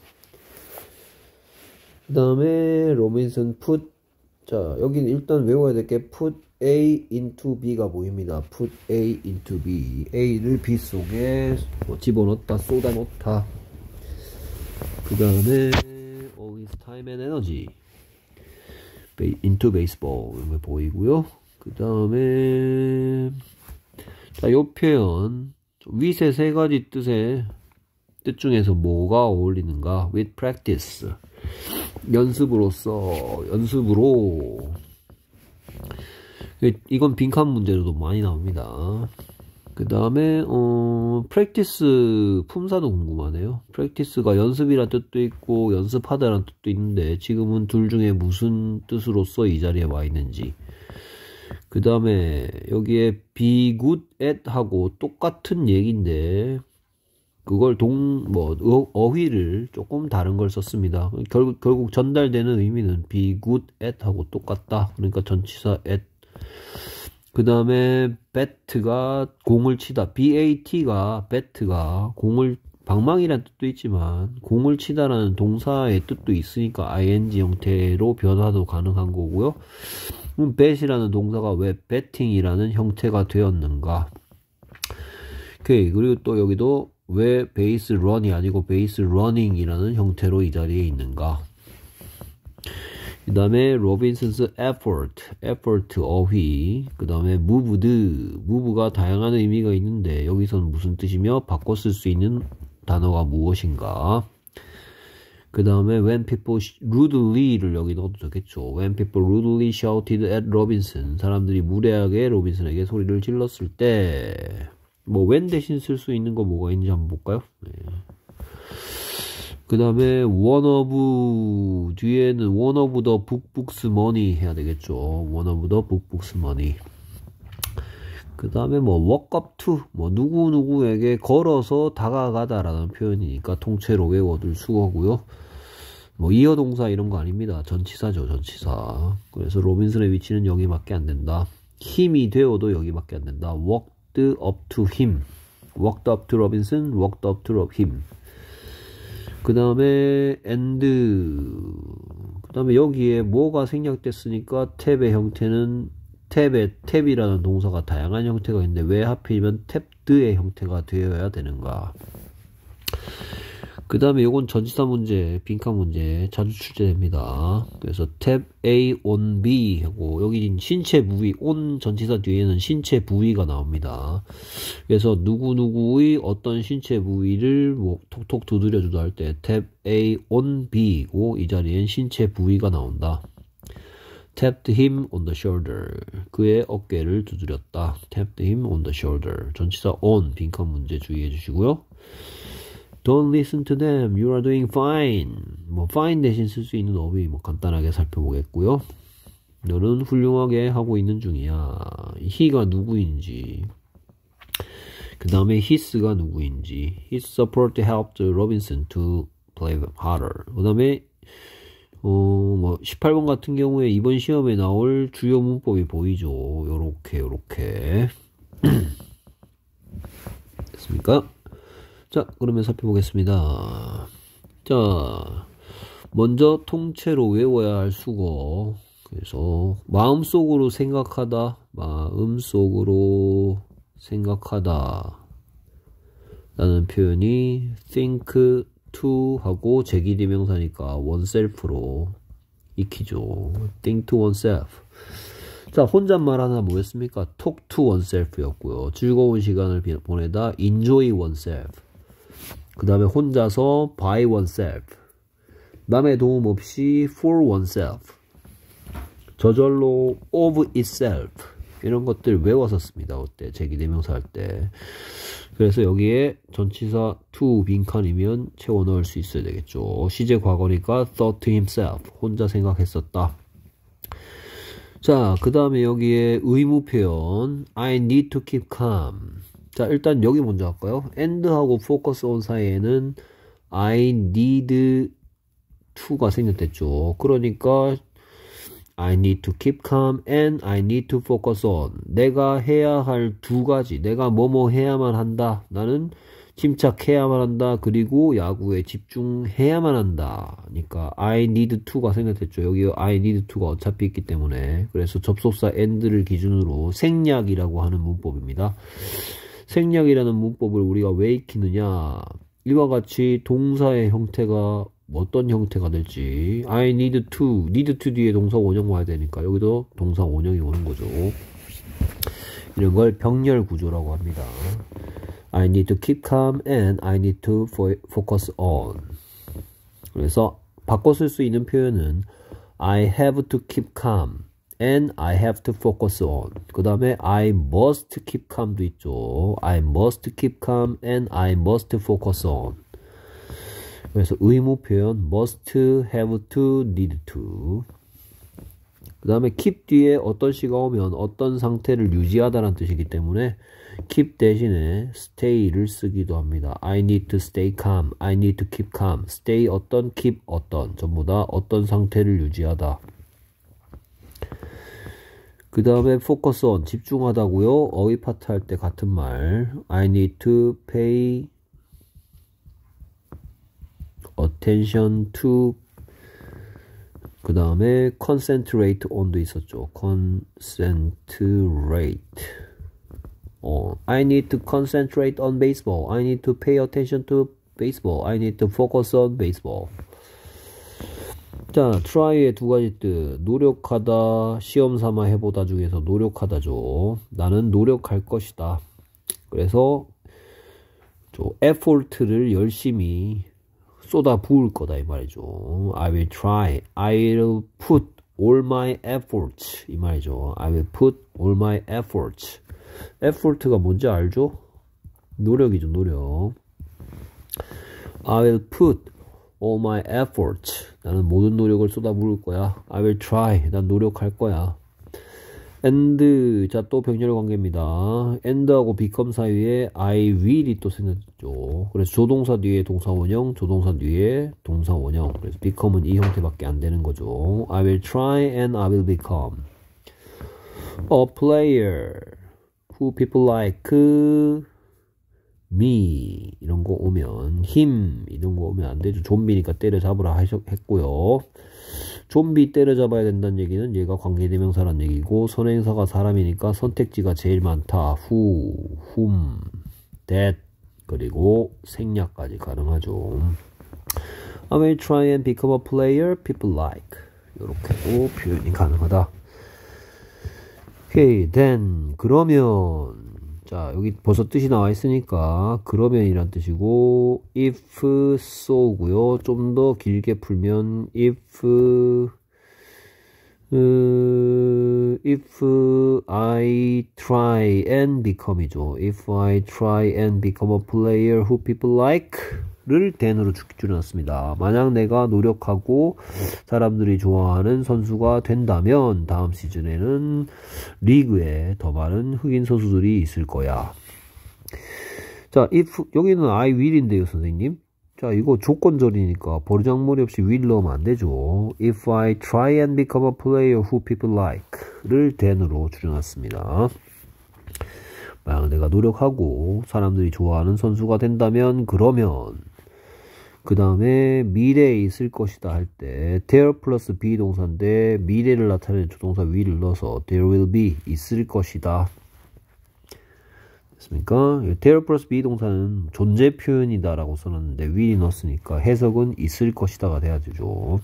그 다음에 로빈슨 put, 자 여기는 일단 외워야 될 게 put A into B가 보입니다. put A into B. A를 B 속에 뭐 집어넣다, 쏟아놓다. 그 다음에 all his time and energy into baseball 이거 보이고요. 그 다음에 자, 요 표현 윗의 세 가지 뜻의 뜻 중에서 뭐가 어울리는가? with practice 연습으로써 연습으로 이건 빈칸 문제로도 많이 나옵니다. 그 다음에 어 practice 품사도 궁금하네요. practice가 연습이란 뜻도 있고 연습하다라는 뜻도 있는데 지금은 둘 중에 무슨 뜻으로서 이 자리에 와 있는지. 그 다음에 여기에 be good at 하고 똑같은 얘기인데 그걸 동, 뭐, 어휘를 조금 다른 걸 썼습니다. 결국, 결국 전달되는 의미는 be good at 하고 똑같다. 그러니까 전치사 at. 그 다음에 bat가 공을 치다. bat가, bat가 공을, 방망이란 뜻도 있지만 공을 치다라는 동사의 뜻도 있으니까 ing 형태로 변화도 가능한 거고요. 그럼 bat이라는 동사가 왜 betting이라는 형태가 되었는가? 오케이. 그리고 또 여기도 왜 베이스 런이 아니고 베이스 러닝이라는 형태로 이 자리에 있는가? 그 다음에 로빈슨스 effort, effort 어휘. 그 다음에 moved, move가 다양한 의미가 있는데 여기서는 무슨 뜻이며 바꿔 쓸 수 있는 단어가 무엇인가? 그 다음에 when people rudely를 여기 넣어도 되겠죠. when people rudely shouted at Robinson, 사람들이 무례하게 로빈슨에게 소리를 질렀을 때 뭐 when 대신 쓸 수 있는 거 뭐가 있는지 한번 볼까요? 네. 그 다음에 one of 뒤에는 one of the book books money 해야 되겠죠. one of the book books money. 그 다음에 뭐 walk up to 뭐 누구누구에게 걸어서 다가가다 라는 표현이니까 통째로 외워둘 수거고요. 뭐 이어 동사 이런 거 아닙니다. 전치사죠, 전치사. 그래서 로빈슨의 위치는 여기밖에 안 된다. 힘이 되어도 여기밖에 안 된다. walked up to him, walked up to Robinson, walked up to him. 그 다음에 and, 그 다음에 여기에 뭐가 생략됐으니까 탭의 형태는 탭의 탭이라는 동사가 다양한 형태가 있는데 왜 하필이면 탭드의 형태가 되어야 되는가? 그 다음에 요건 전치사 문제, 빈칸 문제 자주 출제됩니다. 그래서 탭 A on B 하고 여기 신체 부위, on 전치사 뒤에는 신체 부위가 나옵니다. 그래서 누구누구의 어떤 신체 부위를 뭐 톡톡 두드려주다 할 때 탭 A on B고 이 자리엔 신체 부위가 나온다. tapped him on the shoulder. 그의 어깨를 두드렸다. tapped him on the shoulder. 전치사 on 빈칸 문제 주의해 주시고요. Don't listen to them. You are doing fine. 뭐 fine 대신 쓸 수 있는 어휘 뭐 간단하게 살펴보겠고요. 너는 훌륭하게 하고 있는 중이야. he가 누구인지, 그 다음에 his가 누구인지. His support helped Robinson to play harder. 그 다음에 어, 뭐 십팔 번 같은 경우에 이번 시험에 나올 주요 문법이 보이죠. 요렇게 요렇게 됐습니까? 자, 그러면 살펴보겠습니다. 자, 먼저 통째로 외워야 할 수거. 그래서 마음속으로 생각하다, 마음속으로 생각하다 라는 표현이 think to 하고 제기대명사니까 oneself로 익히죠. think to oneself. 자, 혼잣말 하나 뭐였습니까? talk to oneself 였고요. 즐거운 시간을 보내다 enjoy oneself. 그 다음에 혼자서 by oneself. 남의 도움 없이 for oneself. 저절로 of itself. 이런 것들 외워서 씁니다. 그때 제기대명사 할 때. 그래서 여기에 전치사 to 빈칸이면 채워 넣을 수 있어야 되겠죠. 시제 과거니까 thought to himself. 혼자 생각했었다. 자, 그 다음에 여기에 의무 표현 I need to keep calm. 자, 일단 여기 먼저 할까요? and하고 focus on 사이에는 I need to가 생겼댔죠. 그러니까 I need to keep calm and I need to focus on. 내가 해야 할 두 가지. 내가 뭐뭐 해야만 한다. 나는 침착해야만 한다. 그리고 야구에 집중해야만 한다. 그러니까 I need to가 생겼댔죠. 여기 I need to가 어차피 있기 때문에. 그래서 접속사 and를 기준으로 생략이라고 하는 문법입니다. 생략이라는 문법을 우리가 왜 익히느냐. 이와 같이 동사의 형태가 어떤 형태가 될지. I need to, need to 뒤에 동사 원형 와야 되니까 여기도 동사 원형이 오는 거죠. 이런 걸 병렬 구조라고 합니다. I need to keep calm and I need to focus on. 그래서 바꿔 쓸 수 있는 표현은 I have to keep calm and I have to focus on. 그 다음에 I must keep calm도 있죠. I must keep calm and I must focus on. 그래서 의무 표현 must, have to, need to. 그 다음에 keep 뒤에 어떤 시가 오면 어떤 상태를 유지하다라는 뜻이기 때문에 keep 대신에 stay를 쓰기도 합니다. I need to stay calm, I need to keep calm. stay 어떤, keep 어떤, 전부 다 어떤 상태를 유지하다. 그 다음에 focus on, 집중하다고요. 어휘 파트 할 때 같은 말. I need to pay attention to. 그 다음에 concentrate on도 있었죠. concentrate on. I need to concentrate on baseball. I need to pay attention to baseball. I need to focus on baseball. 자, try의 두 가지 뜻. 노력하다, 시험 삼아 해보다 중에서 노력하다죠. 나는 노력할 것이다. 그래서 저 effort를 열심히 쏟아 부을 거다 이 말이죠. I will try. I will put all my efforts 이 말이죠. I will put all my efforts. effort가 뭔지 알죠? 노력이죠, 노력. I will put all my efforts. 나는 모든 노력을 쏟아 부을 거야. I will try. 난 노력할 거야. and, 자, 또 병렬 관계입니다. and하고 become 사이에 I will이 또 생겼죠. 그래서 조동사 뒤에 동사 원형, 조동사 뒤에 동사 원형. 그래서 become은 이 형태밖에 안 되는 거죠. I will try and I will become a player who people like me. 이런 거 오면 him 이런 거 오면 안 되죠. 좀비니까 때려잡으라 했고요. 좀비 때려잡아야 된다는 얘기는 얘가 관계대명사란 얘기고, 선행사가 사람이니까 선택지가 제일 많다. who, whom, that, 그리고 생략까지 가능하죠. I will try and become a player people like. 이렇게도 표현이 가능하다. 오케이, then, 그러면, 자, 여기 벌써 뜻이 나와 있으니까, 그러면이란 뜻이고, if so고요. 좀 더 길게 풀면, if, 어, if I try and become이죠. If I try and become a player who people like 를 then으로 줄여놨습니다. 만약 내가 노력하고 사람들이 좋아하는 선수가 된다면 다음 시즌에는 리그에 더 많은 흑인 선수들이 있을 거야. 자, if 여기는 I will인데요, 선생님. 자, 이거 조건절이니까 버르장머리 없이 will 넣으면 안 되죠. If I try and become a player who people like 를 then으로 줄여놨습니다. 만약 내가 노력하고 사람들이 좋아하는 선수가 된다면 그러면 그 다음에 미래에 있을 것이다 할 때 there 플러스 be 동사인데 미래를 나타내는 조동사 will을 넣어서 there will be 있을 것이다 됐습니까? there 플러스 be 동사는 존재 표현이다 라고 써놨는데 will이 넣었으니까 해석은 있을 것이다가 돼야 되죠.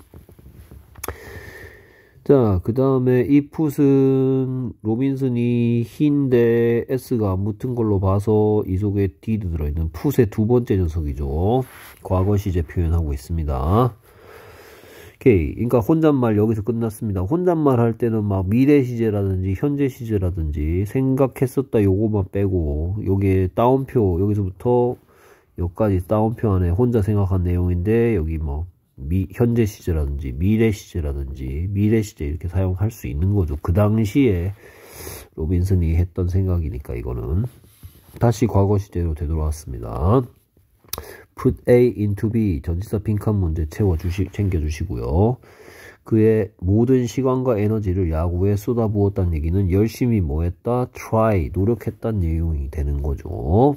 자, 그 다음에 이 풋은 로빈슨이 히인데 S가 안 붙은 걸로 봐서 이 속에 D도 들어있는 풋의 두 번째 녀석이죠. 과거 시제 표현하고 있습니다. 오케이. 그러니까 혼잣말 여기서 끝났습니다. 혼잣말 할 때는 막 미래 시제라든지 현재 시제라든지 생각했었다 요거만 빼고 요게 따옴표 여기서부터 여기까지 따옴표 안에 혼자 생각한 내용인데 여기 뭐 미, 현재 시제라든지 미래 시제라든지 미래 시제 이렇게 사용할 수 있는 거죠. 그 당시에 로빈슨이 했던 생각이니까 이거는 다시 과거 시제로 되돌아왔습니다. Put A into B 전치사 빈칸 문제 채워주시 챙겨주시고요. 그의 모든 시간과 에너지를 야구에 쏟아부었다는 얘기는 열심히 뭐 했다? try 노력했다는 내용이 되는 거죠.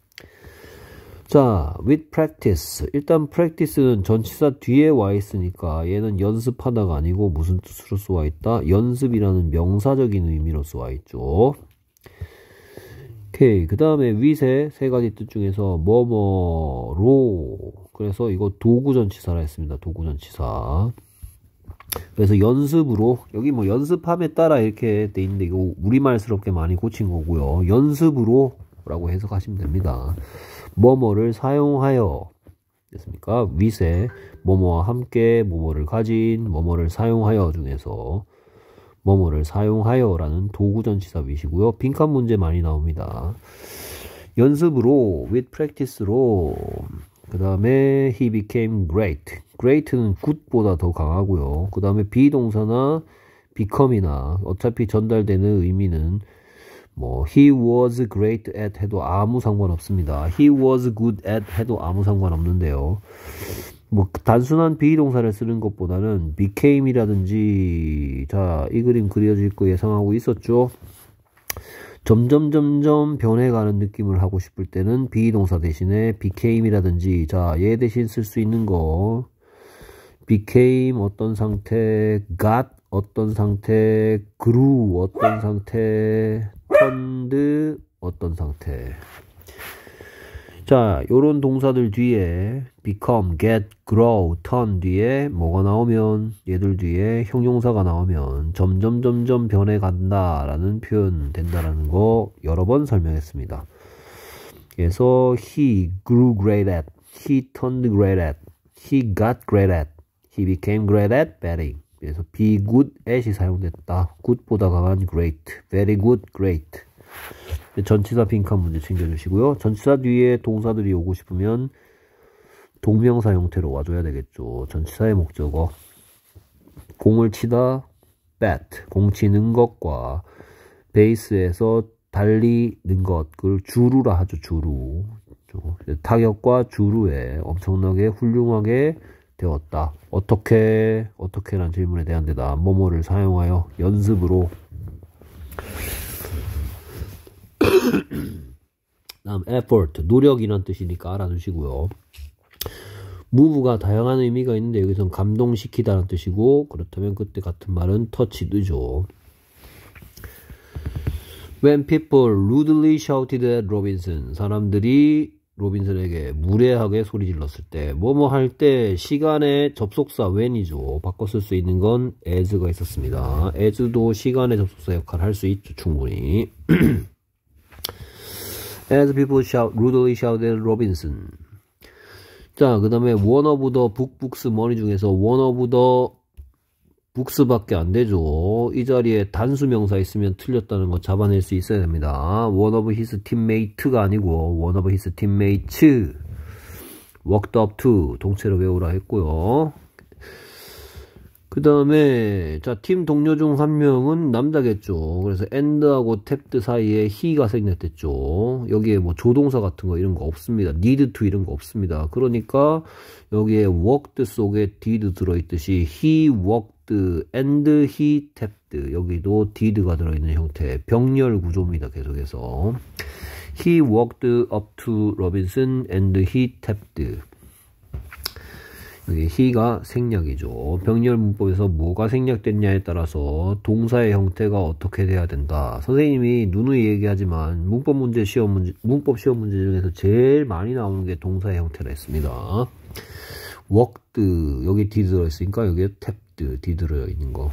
자, with practice. 일단 practice는 전치사 뒤에 와 있으니까 얘는 연습하다가 아니고 무슨 뜻으로 쏘아 있다? 연습이라는 명사적인 의미로 쏘아 있죠. 오케이. 그 다음에 with의 세 가지 뜻 중에서 뭐뭐로. 그래서 이거 도구 전치사라 했습니다. 도구 전치사. 그래서 연습으로, 여기 뭐 연습함에 따라 이렇게 돼 있는데 이거 우리말스럽게 많이 고친 거고요. 연습으로 라고 해석하시면 됩니다. 뭐뭐를 사용하여 됐습니까? with에 뭐뭐와 함께 뭐뭐를 가진 뭐뭐를 사용하여 중에서 뭐뭐를 사용하여 라는 도구전치사 with이고요. 빈칸 문제 많이 나옵니다. 연습으로 with practice로 그 다음에 he became great. great는 good보다 더 강하고요. 그 다음에 비동사나 become이나 어차피 전달되는 의미는 뭐 he was great at 해도 아무 상관없습니다. he was good at 해도 아무 상관없는데요. 뭐 단순한 비동사를 쓰는 것보다는 became이라든지 자, 이 그림 그려질 거 예상하고 있었죠. 점점 점점 변해가는 느낌을 하고 싶을 때는 비동사 대신에 became이라든지 자, 얘 대신 쓸 수 있는 거 became 어떤 상태, got 어떤 상태, grew 어떤 상태, turned 어떤 상태. 자, 요런 동사들 뒤에 become, get, grow, turn 뒤에 뭐가 나오면 얘들 뒤에 형용사가 나오면 점점 점점 변해간다 라는 표현 된다라는 거 여러 번 설명했습니다. 그래서 he grew great at, he turned great at, he got great at, he became great at batting. 그래서 be good at이 사용됐다. good보다 강한 great, very good, great. 전치사 빈칸 문제 챙겨주시고요. 전치사 뒤에 동사들이 오고 싶으면 동명사 형태로 와줘야 되겠죠. 전치사의 목적어 공을 치다 bat, 공 치는 것과 베이스에서 달리는 것, 그걸 주루라 하죠. 주루. 타격과 주루에 엄청나게 훌륭하게 되었다. 어떻게 어떻게란 질문에 대한 대답. 뭐뭐를 사용하여 연습으로. 다음 effort 노력이란 뜻이니까 알아두시고요. move가 다양한 의미가 있는데 여기서는 감동시키다는 뜻이고 그렇다면 그때 같은 말은 touched죠. When people rudely shouted at Robinson 사람들이 로빈슨에게 무례하게 소리 질렀을 때 뭐뭐 할 때 시간의 접속사 when이죠. 바꿔 쓸 수 있는 건 as가 있었습니다. as도 시간의 접속사 역할을 할 수 있죠. 충분히. As people shout, rudely shouted at Robinson. 자, 그 다음에 one of the book books money 중에서 one of the 북스밖에 안 되죠. 이 자리에 단수 명사 있으면 틀렸다는 거 잡아낼 수 있어야 됩니다. One of his teammates가 아니고 one of his teammates walked up to 동체로 외우라 했고요. 그 다음에 자, 팀 동료 중 한 명은 남자겠죠. 그래서 and하고 tapped 사이에 he가 생략됐죠. 여기에 뭐 조동사 같은 거 이런 거 없습니다. need to 이런 거 없습니다. 그러니까 여기에 worked 속에 did 들어있듯이 he worked and he tapped, 여기도 did가 들어있는 형태 병렬 구조입니다. 계속해서 he walked up to Robinson and he tapped. 여기 he가 생략이죠. 병렬 문법에서 뭐가 생략됐냐에 따라서 동사의 형태가 어떻게 돼야 된다. 선생님이 누누이 얘기하지만 문법 문제 시험 문제, 문법 시험 문제 중에서 제일 많이 나오는 게 동사의 형태라 했습니다. worked, 여기 did 들어있으니까 여기에 tapped, did 들어있는 거.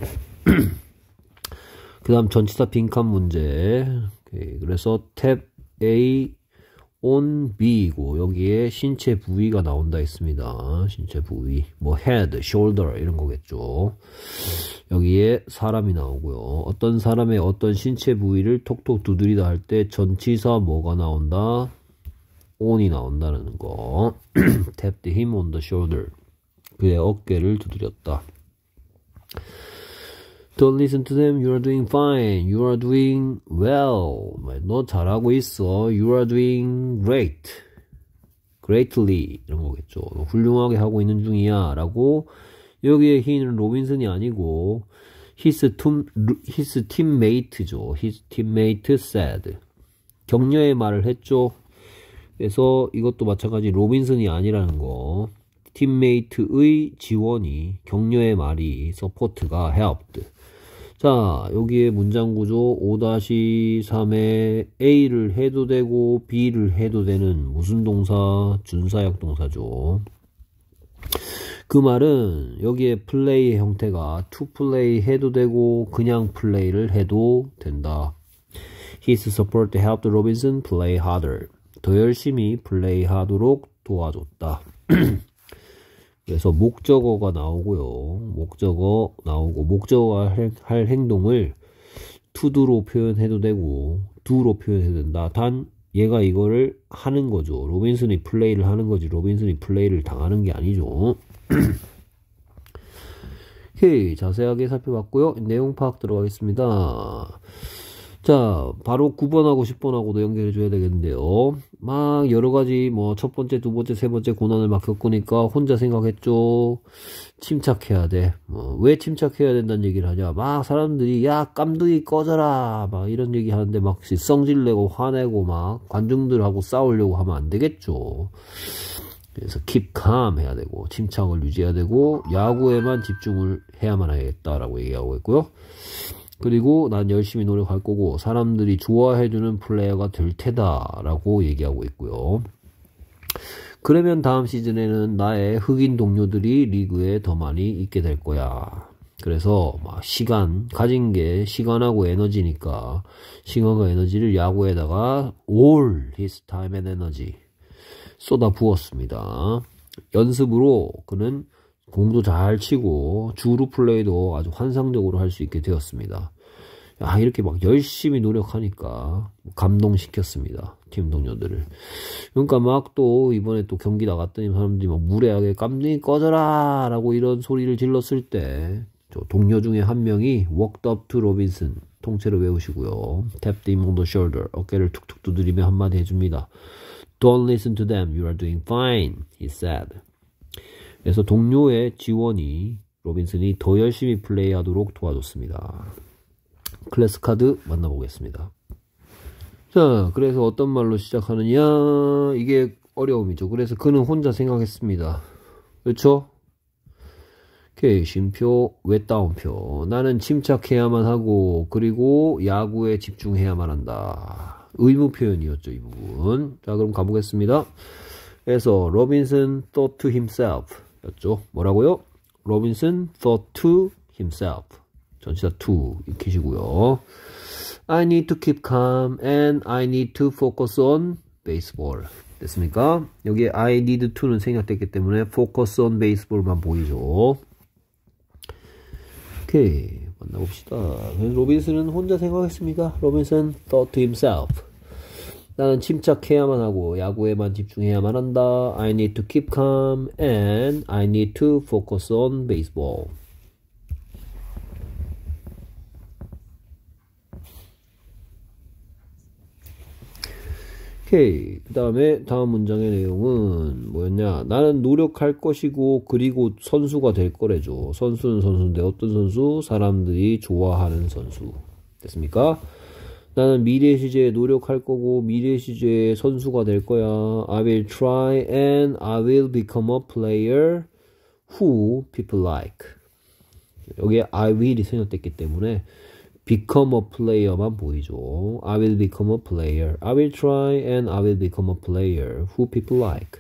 그 다음 전치사 빈칸 문제. 오케이. 그래서 tap A on B이고 여기에 신체 부위가 나온다 했습니다. 신체 부위 뭐 head, shoulder 이런 거겠죠. 여기에 사람이 나오고요. 어떤 사람의 어떤 신체 부위를 톡톡 두드리다 할 때 전치사 뭐가 나온다? on이 나온다는 거. tapped him on the shoulder. 그의 어깨를 두드렸다. Don't listen to them. You are doing fine. You are doing well. 너 잘하고 있어. You are doing great. Greatly. 이런 거겠죠. 훌륭하게 하고 있는 중이야. 라고 여기에 he는 로빈슨이 아니고 his, team, his teammate죠. His teammate said. 격려의 말을 했죠. 그래서 이것도 마찬가지 로빈슨이 아니라는 거. 팀메이트의 지원이 격려의 말이 support가 helped. 자, 여기에 문장 구조 오 삼에 A를 해도 되고 B를 해도 되는 무슨 동사? 준사역 동사죠. 그 말은 여기에 플레이의 형태가 to play 해도 되고 그냥 플레이를 해도 된다. His support helped Robinson play harder. 더 열심히 플레이하도록 도와줬다. 그래서 목적어가 나오고요. 목적어 나오고 목적어가 할 행동을 to도로 표현해도 되고 do로 표현해도 된다. 단 얘가 이거를 하는 거죠. 로빈슨이 플레이를 하는 거지 로빈슨이 플레이를 당하는 게 아니죠. 오케이, 자세하게 살펴봤고요. 내용 파악 들어가겠습니다. 자, 바로 구 번하고 십 번하고도 연결해 줘야 되겠는데요. 막 여러가지 뭐 첫 번째, 두 번째, 세 번째 고난을 막 겪으니까 혼자 생각했죠. 침착해야 돼. 뭐, 왜 침착해야 된다는 얘기를 하냐. 막 사람들이 야 깜둥이 꺼져라 막 이런 얘기 하는데 막 성질내고 화내고 막 관중들하고 싸우려고 하면 안 되겠죠. 그래서 keep calm 해야 되고 침착을 유지해야 되고 야구에만 집중을 해야만 하겠다라고 얘기하고 있고요. 그리고 난 열심히 노력할 거고 사람들이 좋아해주는 플레이어가 될 테다 라고 얘기하고 있고요. 그러면 다음 시즌에는 나의 흑인 동료들이 리그에 더 많이 있게 될 거야. 그래서 막 시간, 가진 게 시간하고 에너지니까 시간과 에너지를 야구에다가 all his time and energy 쏟아 부었습니다. 연습으로 그는 공도 잘 치고 주루 플레이도 아주 환상적으로 할 수 있게 되었습니다. 야, 이렇게 막 열심히 노력하니까 감동시켰습니다. 팀 동료들을. 그러니까 막 또 이번에 또 경기 나갔더니 사람들이 막 무례하게 깜둥이 꺼져라 라고 이런 소리를 질렀을 때 저 동료 중에 한 명이 walked up to Robinson 통째로 외우시고요. tapped him on the shoulder 어깨를 툭툭 두드리며 한마디 해줍니다. Don't listen to them. You are doing fine. He said. 그래서 동료의 지원이 로빈슨이 더 열심히 플레이하도록 도와줬습니다. 클래스 카드 만나보겠습니다. 자, 그래서 어떤 말로 시작하느냐, 이게 어려움이죠. 그래서 그는 혼자 생각했습니다. 그렇죠? 오케이, 쉼표, 웹다운표. 나는 침착해야만 하고 그리고 야구에 집중해야만 한다. 의무 표현이었죠, 이 부분. 자, 그럼 가보겠습니다. 그래서 로빈슨 thought to himself 였죠. 뭐라고요? 로빈슨 thought to himself. 전치사 to 익히시고요. I need to keep calm and I need to focus on baseball. 됐습니까? 여기에 I need to는 생략됐기 때문에 focus on baseball만 보이죠. 오케이, 만나봅시다. 로빈슨은 혼자 생각했습니다. 로빈슨 thought to himself. 나는 침착해야만 하고 야구에만 집중해야만 한다. I need to keep calm and I need to focus on baseball. 오케이. 그 다음에 다음 문장의 내용은 뭐였냐? 나는 노력할 것이고 그리고 선수가 될 거래죠. 선수는 선수인데 어떤 선수? 사람들이 좋아하는 선수. 됐습니까? 나는 미래 시제에 노력할 거고 미래 시제에 선수가 될 거야. I will try and I will become a player who people like. 여기에 I will이 생략됐기 때문에 become a player만 보이죠. I will become a player. I will try and I will become a player who people like.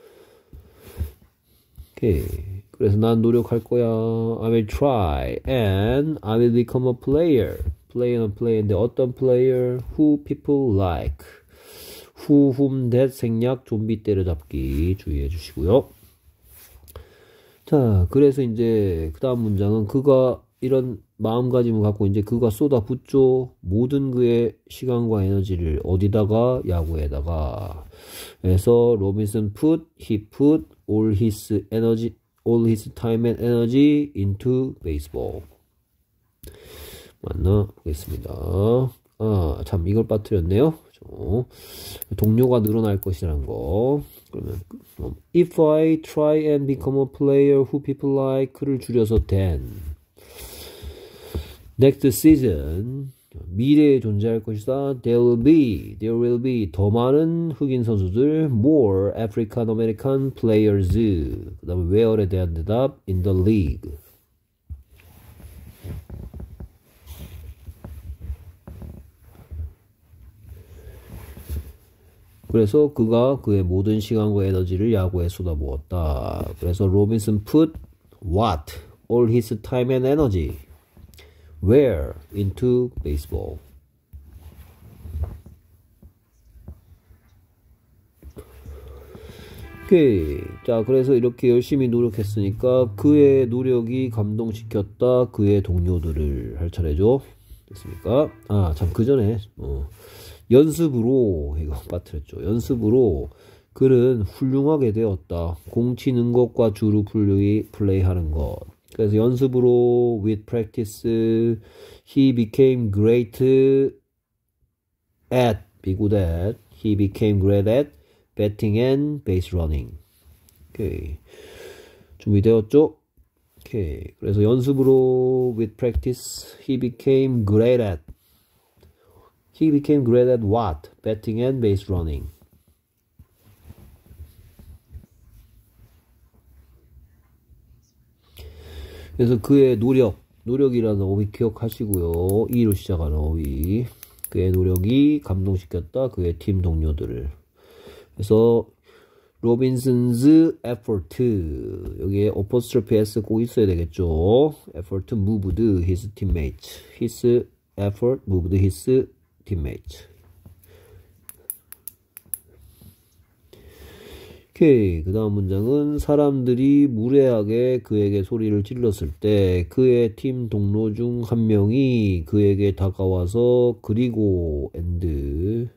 오케이. 그래서 난 노력할 거야. I will try and I will become a player. player는 player인데 어떤 player? who people like. who, whom, that 생략 좀비 때려잡기 주의해 주시고요. 자, 그래서 이제 그 다음 문장은 그가 이런 마음가짐을 갖고 이제 그가 쏟아붓죠. 모든 그의 시간과 에너지를 어디다가? 야구에다가. 그래서 로빈슨 put, he put all his energy, all his time and energy into baseball. 만나보겠습니다. 아, 참 이걸 빠뜨렸네요. 동료가 늘어날 것이라는 거. 그러면 if I try and become a player who people like를 줄여서 then next season 미래에 존재할 것이다. There will be, there will be 더 많은 흑인 선수들, more African American players. 그 다음에 where에 대한 대답 in the league. 그래서 그가 그의 모든 시간과 에너지를 야구에 쏟아부었다. 그래서 로빈슨 put what? all his time and energy. where? into baseball. 오케이. 자, 그래서 이렇게 열심히 노력했으니까 그의 노력이 감동시켰다. 그의 동료들을 할 차례죠. 됐습니까? 아, 참, 그 전에, 어, 연습으로, 이거 빠뜨렸죠. 연습으로 그는 훌륭하게 되었다. 공 치는 것과 주로 플레이, 플레이하는 것. 그래서 연습으로 with practice he became great at be good at he became great at batting and base running. 오케이. 준비되었죠? 오케이. 그래서 연습으로 with practice he became great at he became great at what? batting and base running. 그래서 그의 노력, 노력이라는 어휘 기억하시고요. 이로 시작하는 어휘. 그의 노력이 감동시켰다. 그의 팀 동료들을. 그래서 로빈슨's effort. 여기에 apostrophe s 꼭 있어야 되겠죠. effort moved his teammates. his effort moved his teammates. 오케이. 그 다음 문장은 사람들이 무례하게 그에게 소리를 질렀을 때 그의 팀 동료 중 한 명이 그에게 다가와서 그리고 and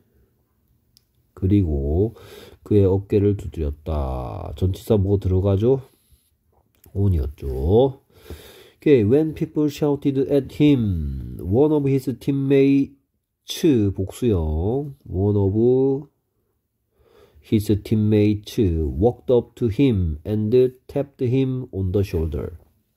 그리고 그의 어깨를 두드렸다. 전치사 뭐 들어가죠? on이었죠. 오케이. When people shouted at him, one of his teammates 복수형 one of his teammates walked up to him and tapped him on the shoulder.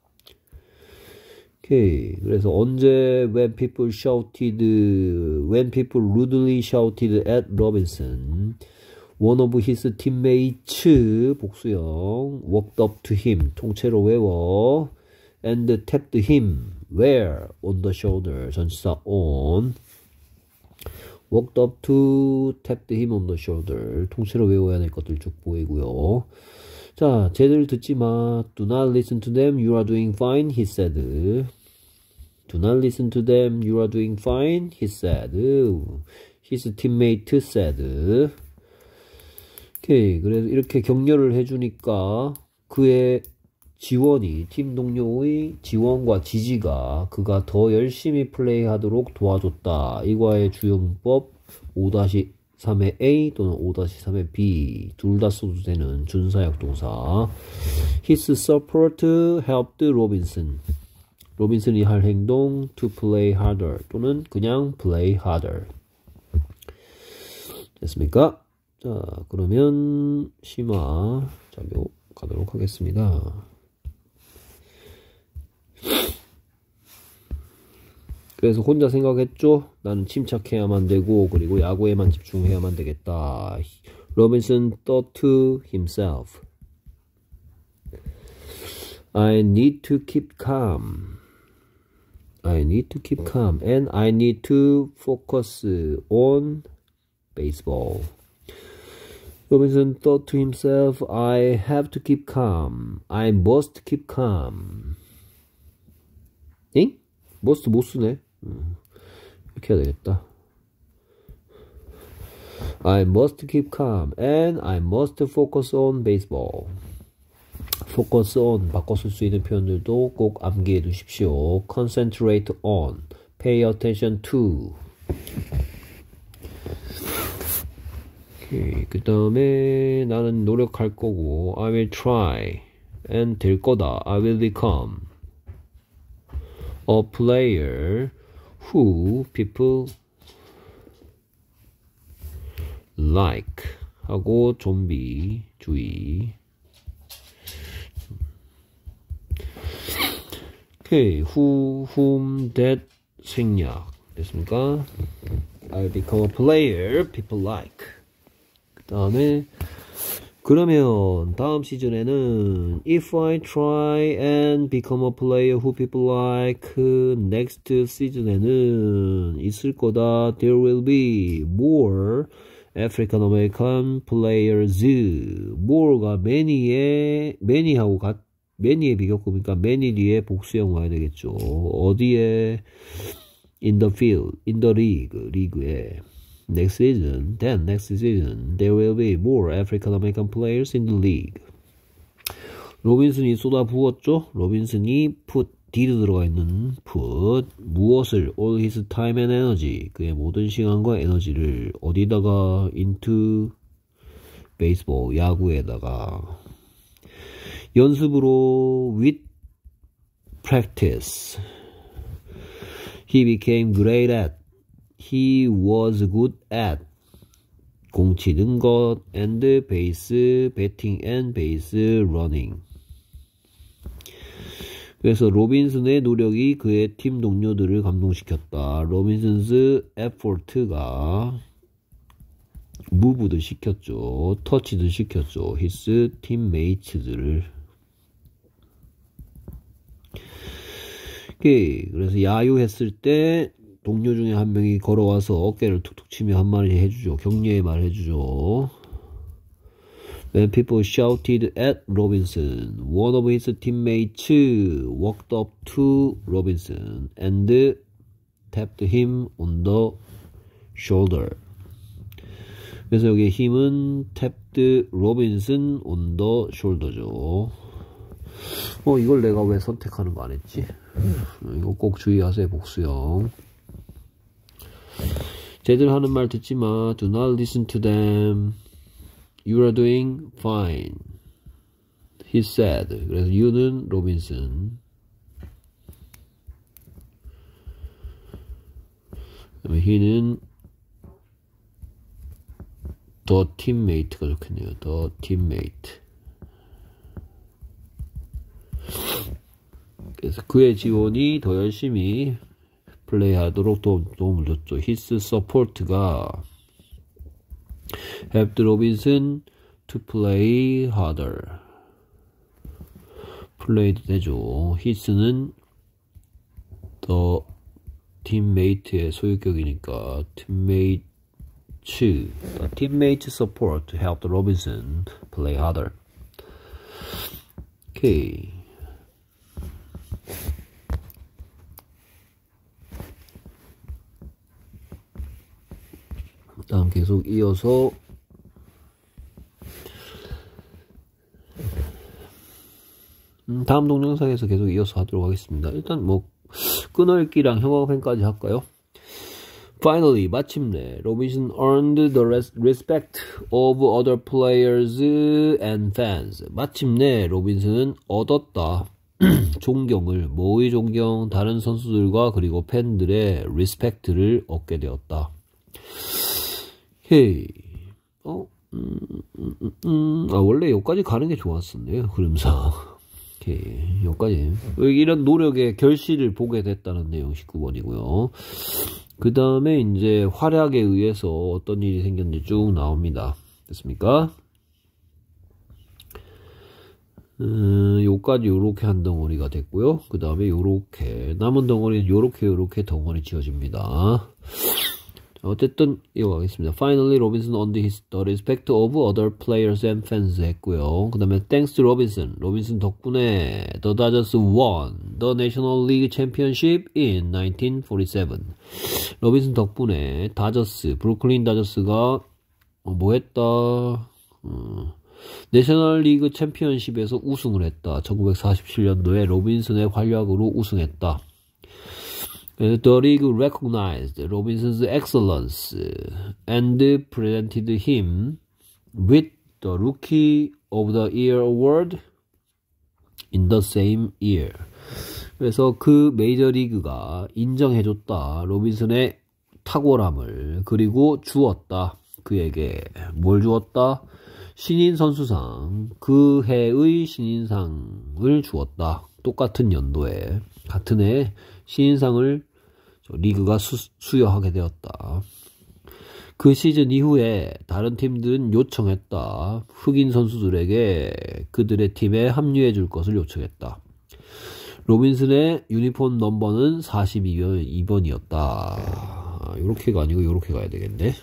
오케이. 그래서 언제 when people shouted, when people rudely shouted at Robinson, one of his teammates 복수형 walked up to him 통째로 외워 and tapped him where? on the shoulder 전치사 on. walked up to tapped him on the shoulder. 통째로 외워야 될 것들 쭉 보이고요. 자, 쟤들 듣지 마. Do not listen to them. You are doing fine. He said. Do not listen to them. You are doing fine. He said. His teammate said. 오케이. 그래서 이렇게 격려를 해주니까 그의 지원이 팀 동료의 지원과 지지가 그가 더 열심히 플레이하도록 도와줬다. 이과의 주요 문법 오 삼의 A 또는 오 삼의 B 둘 다 써도 되는 준사역 동사. His support helped Robinson. 로빈슨이 할 행동 to play harder 또는 그냥 play harder. 됐습니까? 자, 그러면 심화 자료 가도록 하겠습니다. 그래서 혼자 생각했죠? 나는 침착해야만 되고 그리고 야구에만 집중해야만 되겠다. Robinson thought to himself, I need to keep calm. I need to keep calm and I need to focus on baseball. Robinson thought to himself, I have to keep calm. I must keep calm. 잉? must 못 쓰네. 음, 이렇게 해야 되겠다. I must keep calm and I must focus on baseball. focus on 바꿔 쓸 수 있는 표현들도 꼭 암기해 두십시오. concentrate on, pay attention to. 그 다음에 나는 노력할 거고 I will try and 될 거다. I will become a player who people like 하고 좀비 주의. 오케이, who, whom, that 생략 됐습니까? I'll become a player people like. 그 다음에 그러면 다음 시즌에는 If I try and become a player who people like, next 시즌에는 있을 거다. There will be more African American players. more가 many에 many하고 같 many의 비교급이니까 many 뒤에 복수형 와야 되겠죠. 어디에? in the field, in the league, 리그에. Next season, then next season, there will be more African American players in the league. 로빈슨이 쏟아 부었죠? 로빈슨이 put, did 들어가 있는 put, 무엇을, all his time and energy, 그의 모든 시간과 에너지를 어디다가, into baseball, 야구에다가. 연습으로 with practice. He became great at. He was good at. 공 치는 것 and base, batting and base running. 그래서 로빈슨의 노력이 그의 팀 동료들을 감동시켰다. 로빈슨's effort가 무브도 시켰죠. 터치도 시켰죠. his teammates들을. 오케이. 그래서 야유했을 때 동료 중에 한 명이 걸어와서 어깨를 툭툭 치며 한마디 해주죠. 격려의 말 해주죠. When people shouted at Robinson, one of his teammates walked up to Robinson and tapped him on the shoulder. 그래서 여기에 힘은 tapped Robinson on the shoulder죠. 어, 이걸 내가 왜 선택하는 거 안 했지? 이거 꼭 주의하세요, 복수형. 쟤들 하는 말 듣지 마. Do not listen to them. You are doing fine. He said. 그래서 you는 로빈슨. 그다음에 he는 the teammate가 좋겠네요. the teammate. 그래서 그의 지원이 더 열심히 플레이하도록 도움, 도움을 줬죠. His support가 helped Robinson to play harder. 플레이도 되죠. His는 the teammate의 소유격이니까 teammate, the teammate support helped Robinson play harder. 오케이. 다음 계속 이어서 음, 다음 동영상에서 계속 이어서 하도록 하겠습니다. 일단 뭐 끊어읽기랑 형광펜까지 할까요? Finally, 마침내, Robinson earned the respect of other players and fans. 마침내 로빈슨은 얻었다. 존경을, 뭐의 존경, 다른 선수들과 그리고 팬들의 respect를 얻게 되었다. 헤이, 어, 음, 음, 음, 음. 아, 원래 여기까지 가는 게 좋았었네요, 그림상. 오케이, 여기까지. 이런 노력의 결실을 보게 됐다는 내용 십구 번이고요. 그 다음에 이제 활약에 의해서 어떤 일이 생겼는지 쭉 나옵니다. 됐습니까? 음, 요까지 요렇게 한 덩어리가 됐고요. 그 다음에 요렇게 남은 덩어리는 요렇게 요렇게 덩어리 지어집니다. 어쨌든 이어가겠습니다. Finally, Robinson earned his the respect of other players and fans 했고요. 그 다음에 thanks to Robinson, 로빈슨 덕분에 the Dodgers won the National League Championship in nineteen forty-seven. 로빈슨 덕분에 다저스, 브루클린 다저스가 어, 뭐 했다? 어, 내셔널 리그 챔피언십에서 우승을 했다. 천구백사십칠 년도에 로빈슨의 활약으로 우승했다. The league recognized Robinson's excellence and presented him with the Rookie of the Year award in the same year. 그래서 그 메이저리그가 인정해줬다. 로빈슨의 탁월함을. 그리고 주었다. 그에게 뭘 주었다? 신인 선수상. 그 해의 신인상을 주었다. 똑같은 연도에 같은 해 신인상을 리그가 수, 수여하게 되었다. 그 시즌 이후에 다른 팀들은 요청했다. 흑인 선수들에게 그들의 팀에 합류해 줄 것을 요청했다. 로빈슨의 유니폼 넘버는 사십이 번이었다. 아, 요렇게가 아니고 요렇게 가야 되겠네.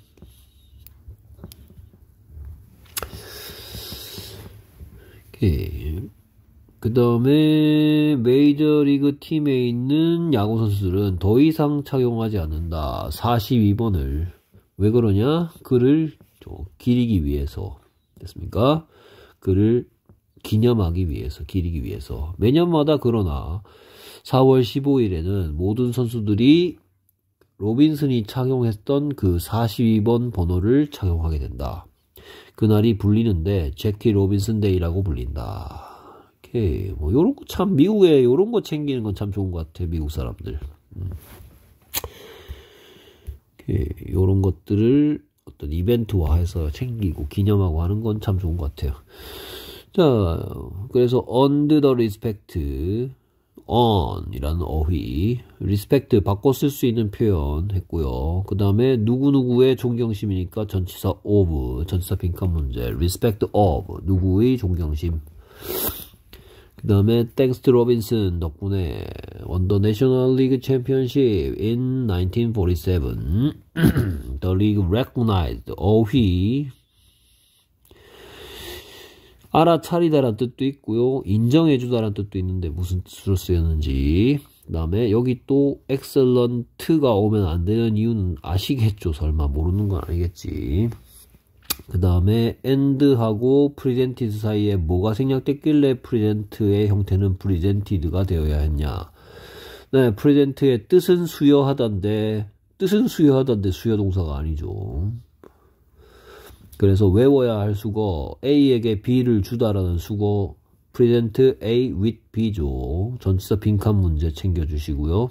오케이. 그 다음에 메이저리그 팀에 있는 야구 선수들은 더 이상 착용하지 않는다. 사십이 번을. 왜 그러냐? 그를 기리기 위해서. 됐습니까? 그를 기념하기 위해서, 기리기 위해서. 매년마다 그러나 사월 십오일에는 모든 선수들이 로빈슨이 착용했던 그 사십이 번 번호를 착용하게 된다. 그날이 불리는데 제키 로빈슨 데이라고 불린다. 오케이. 뭐 요런 거 참 미국에 요런 거 챙기는 건 참 좋은 것 같아. 미국 사람들. 음. 오케이. 요런 것들을 어떤 이벤트화해서 챙기고 기념하고 하는 건 참 좋은 것 같아요. 자, 그래서 earned the respect, on 이라는 어휘, respect 바꿔 쓸 수 있는 표현 했고요. 그 다음에 누구누구의 존경심이니까 전치사 of, 전치사 빈칸 문제, respect of, 누구의 존경심. 그 다음에 thanks to Robinson 덕분에 won the National League Championship in nineteen forty-seven. The league recognized 어휘, 알아차리다라는 뜻도 있고요. 인정해주다라는 뜻도 있는데 무슨 뜻으로 쓰였는지. 그 다음에 여기 또 excellent가 오면 안 되는 이유는 아시겠죠? 설마 모르는 건 아니겠지. 그 다음에 and하고 presented 사이에 뭐가 생략됐길래 present의 형태는 presented가 되어야 했냐. 네, present의 뜻은 수여하다인데 뜻은 수여하다인데 수여동사가 아니죠. 그래서 외워야 할 수거 A에게 B를 주다라는 수거 present A with B죠. 전치사 빈칸 문제 챙겨주시고요.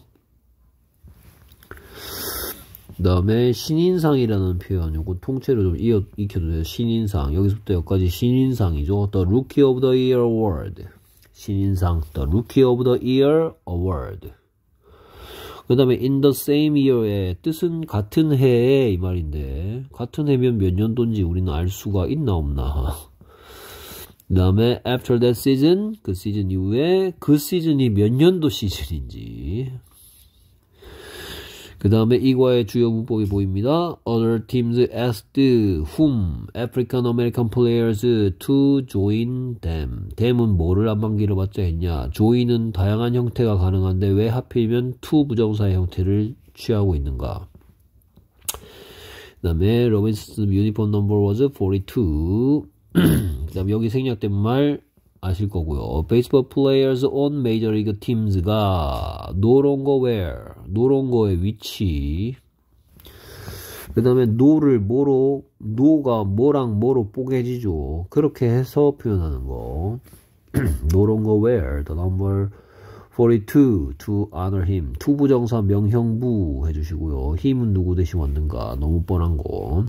그 다음에 신인상이라는 표현, 요거 통째로 좀 이어, 익혀도 돼요. 신인상. 여기서부터 여기까지 신인상이죠. The Rookie of the Year Award. 신인상. The Rookie of the Year Award. 그 다음에 in the same year의 뜻은 같은 해에 이 말인데, 같은 해면 몇 년도인지 우리는 알 수가 있나 없나. 그 다음에 after that season, 그 시즌 이후에 그 시즌이 몇 년도 시즌인지. 그 다음에 이과의 주요 문법이 보입니다. Other teams asked whom African American players to join them. them은 뭐를 안반기로 받자 했냐. join은 다양한 형태가 가능한데 왜 하필이면 to 부정사의 형태를 취하고 있는가. 그 다음에 로빈슨 유니폼 넘버 was forty-two. 그 다음에 여기 생략된 말 아실 거고요. Baseball players on Major League Teams가 no longer where, no longer의 위치. 그 다음에 no를 뭐로, no가 뭐랑 뭐로 뽀개지죠. 그렇게 해서 표현하는 거. no longer where, the number forty-two to honor him. 투부정사 명형부 해주시고요. 힘은 누구 대신 왔는가. 너무 뻔한 거.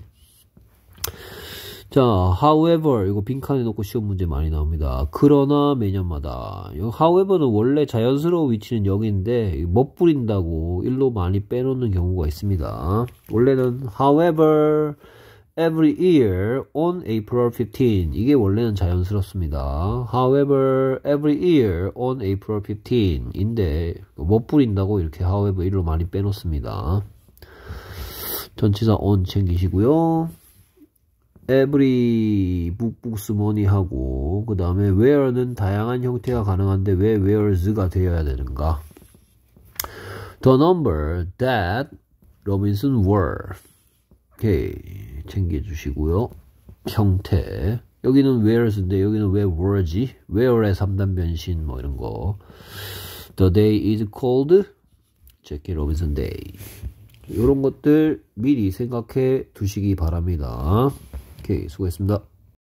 자, however, 이거 빈칸에 놓고 시험 문제 많이 나옵니다. 그러나 매년마다. however는 원래 자연스러운 위치는 여기인데 못 부린다고 일로 많이 빼놓는 경우가 있습니다. 원래는 however, every year on April fifteenth. 이게 원래는 자연스럽습니다. However, every year on April fifteenth. 인데 못 부린다고 이렇게 however 일로 많이 빼놓습니다. 전치사 on 챙기시고요. every 북북스 머니 하고 그 다음에 where는 다양한 형태가 가능한데 왜 where's가 되어야 되는가? The number that Robinson were. 오케이. 챙겨주시고요. 형태. 여기는 where's인데 여기는 왜 were지? where의 삼단 변신 뭐 이런 거. The day is called Jackie Robinson Day. 이런 것들 미리 생각해 두시기 바랍니다. 오케이, 수고했습니다.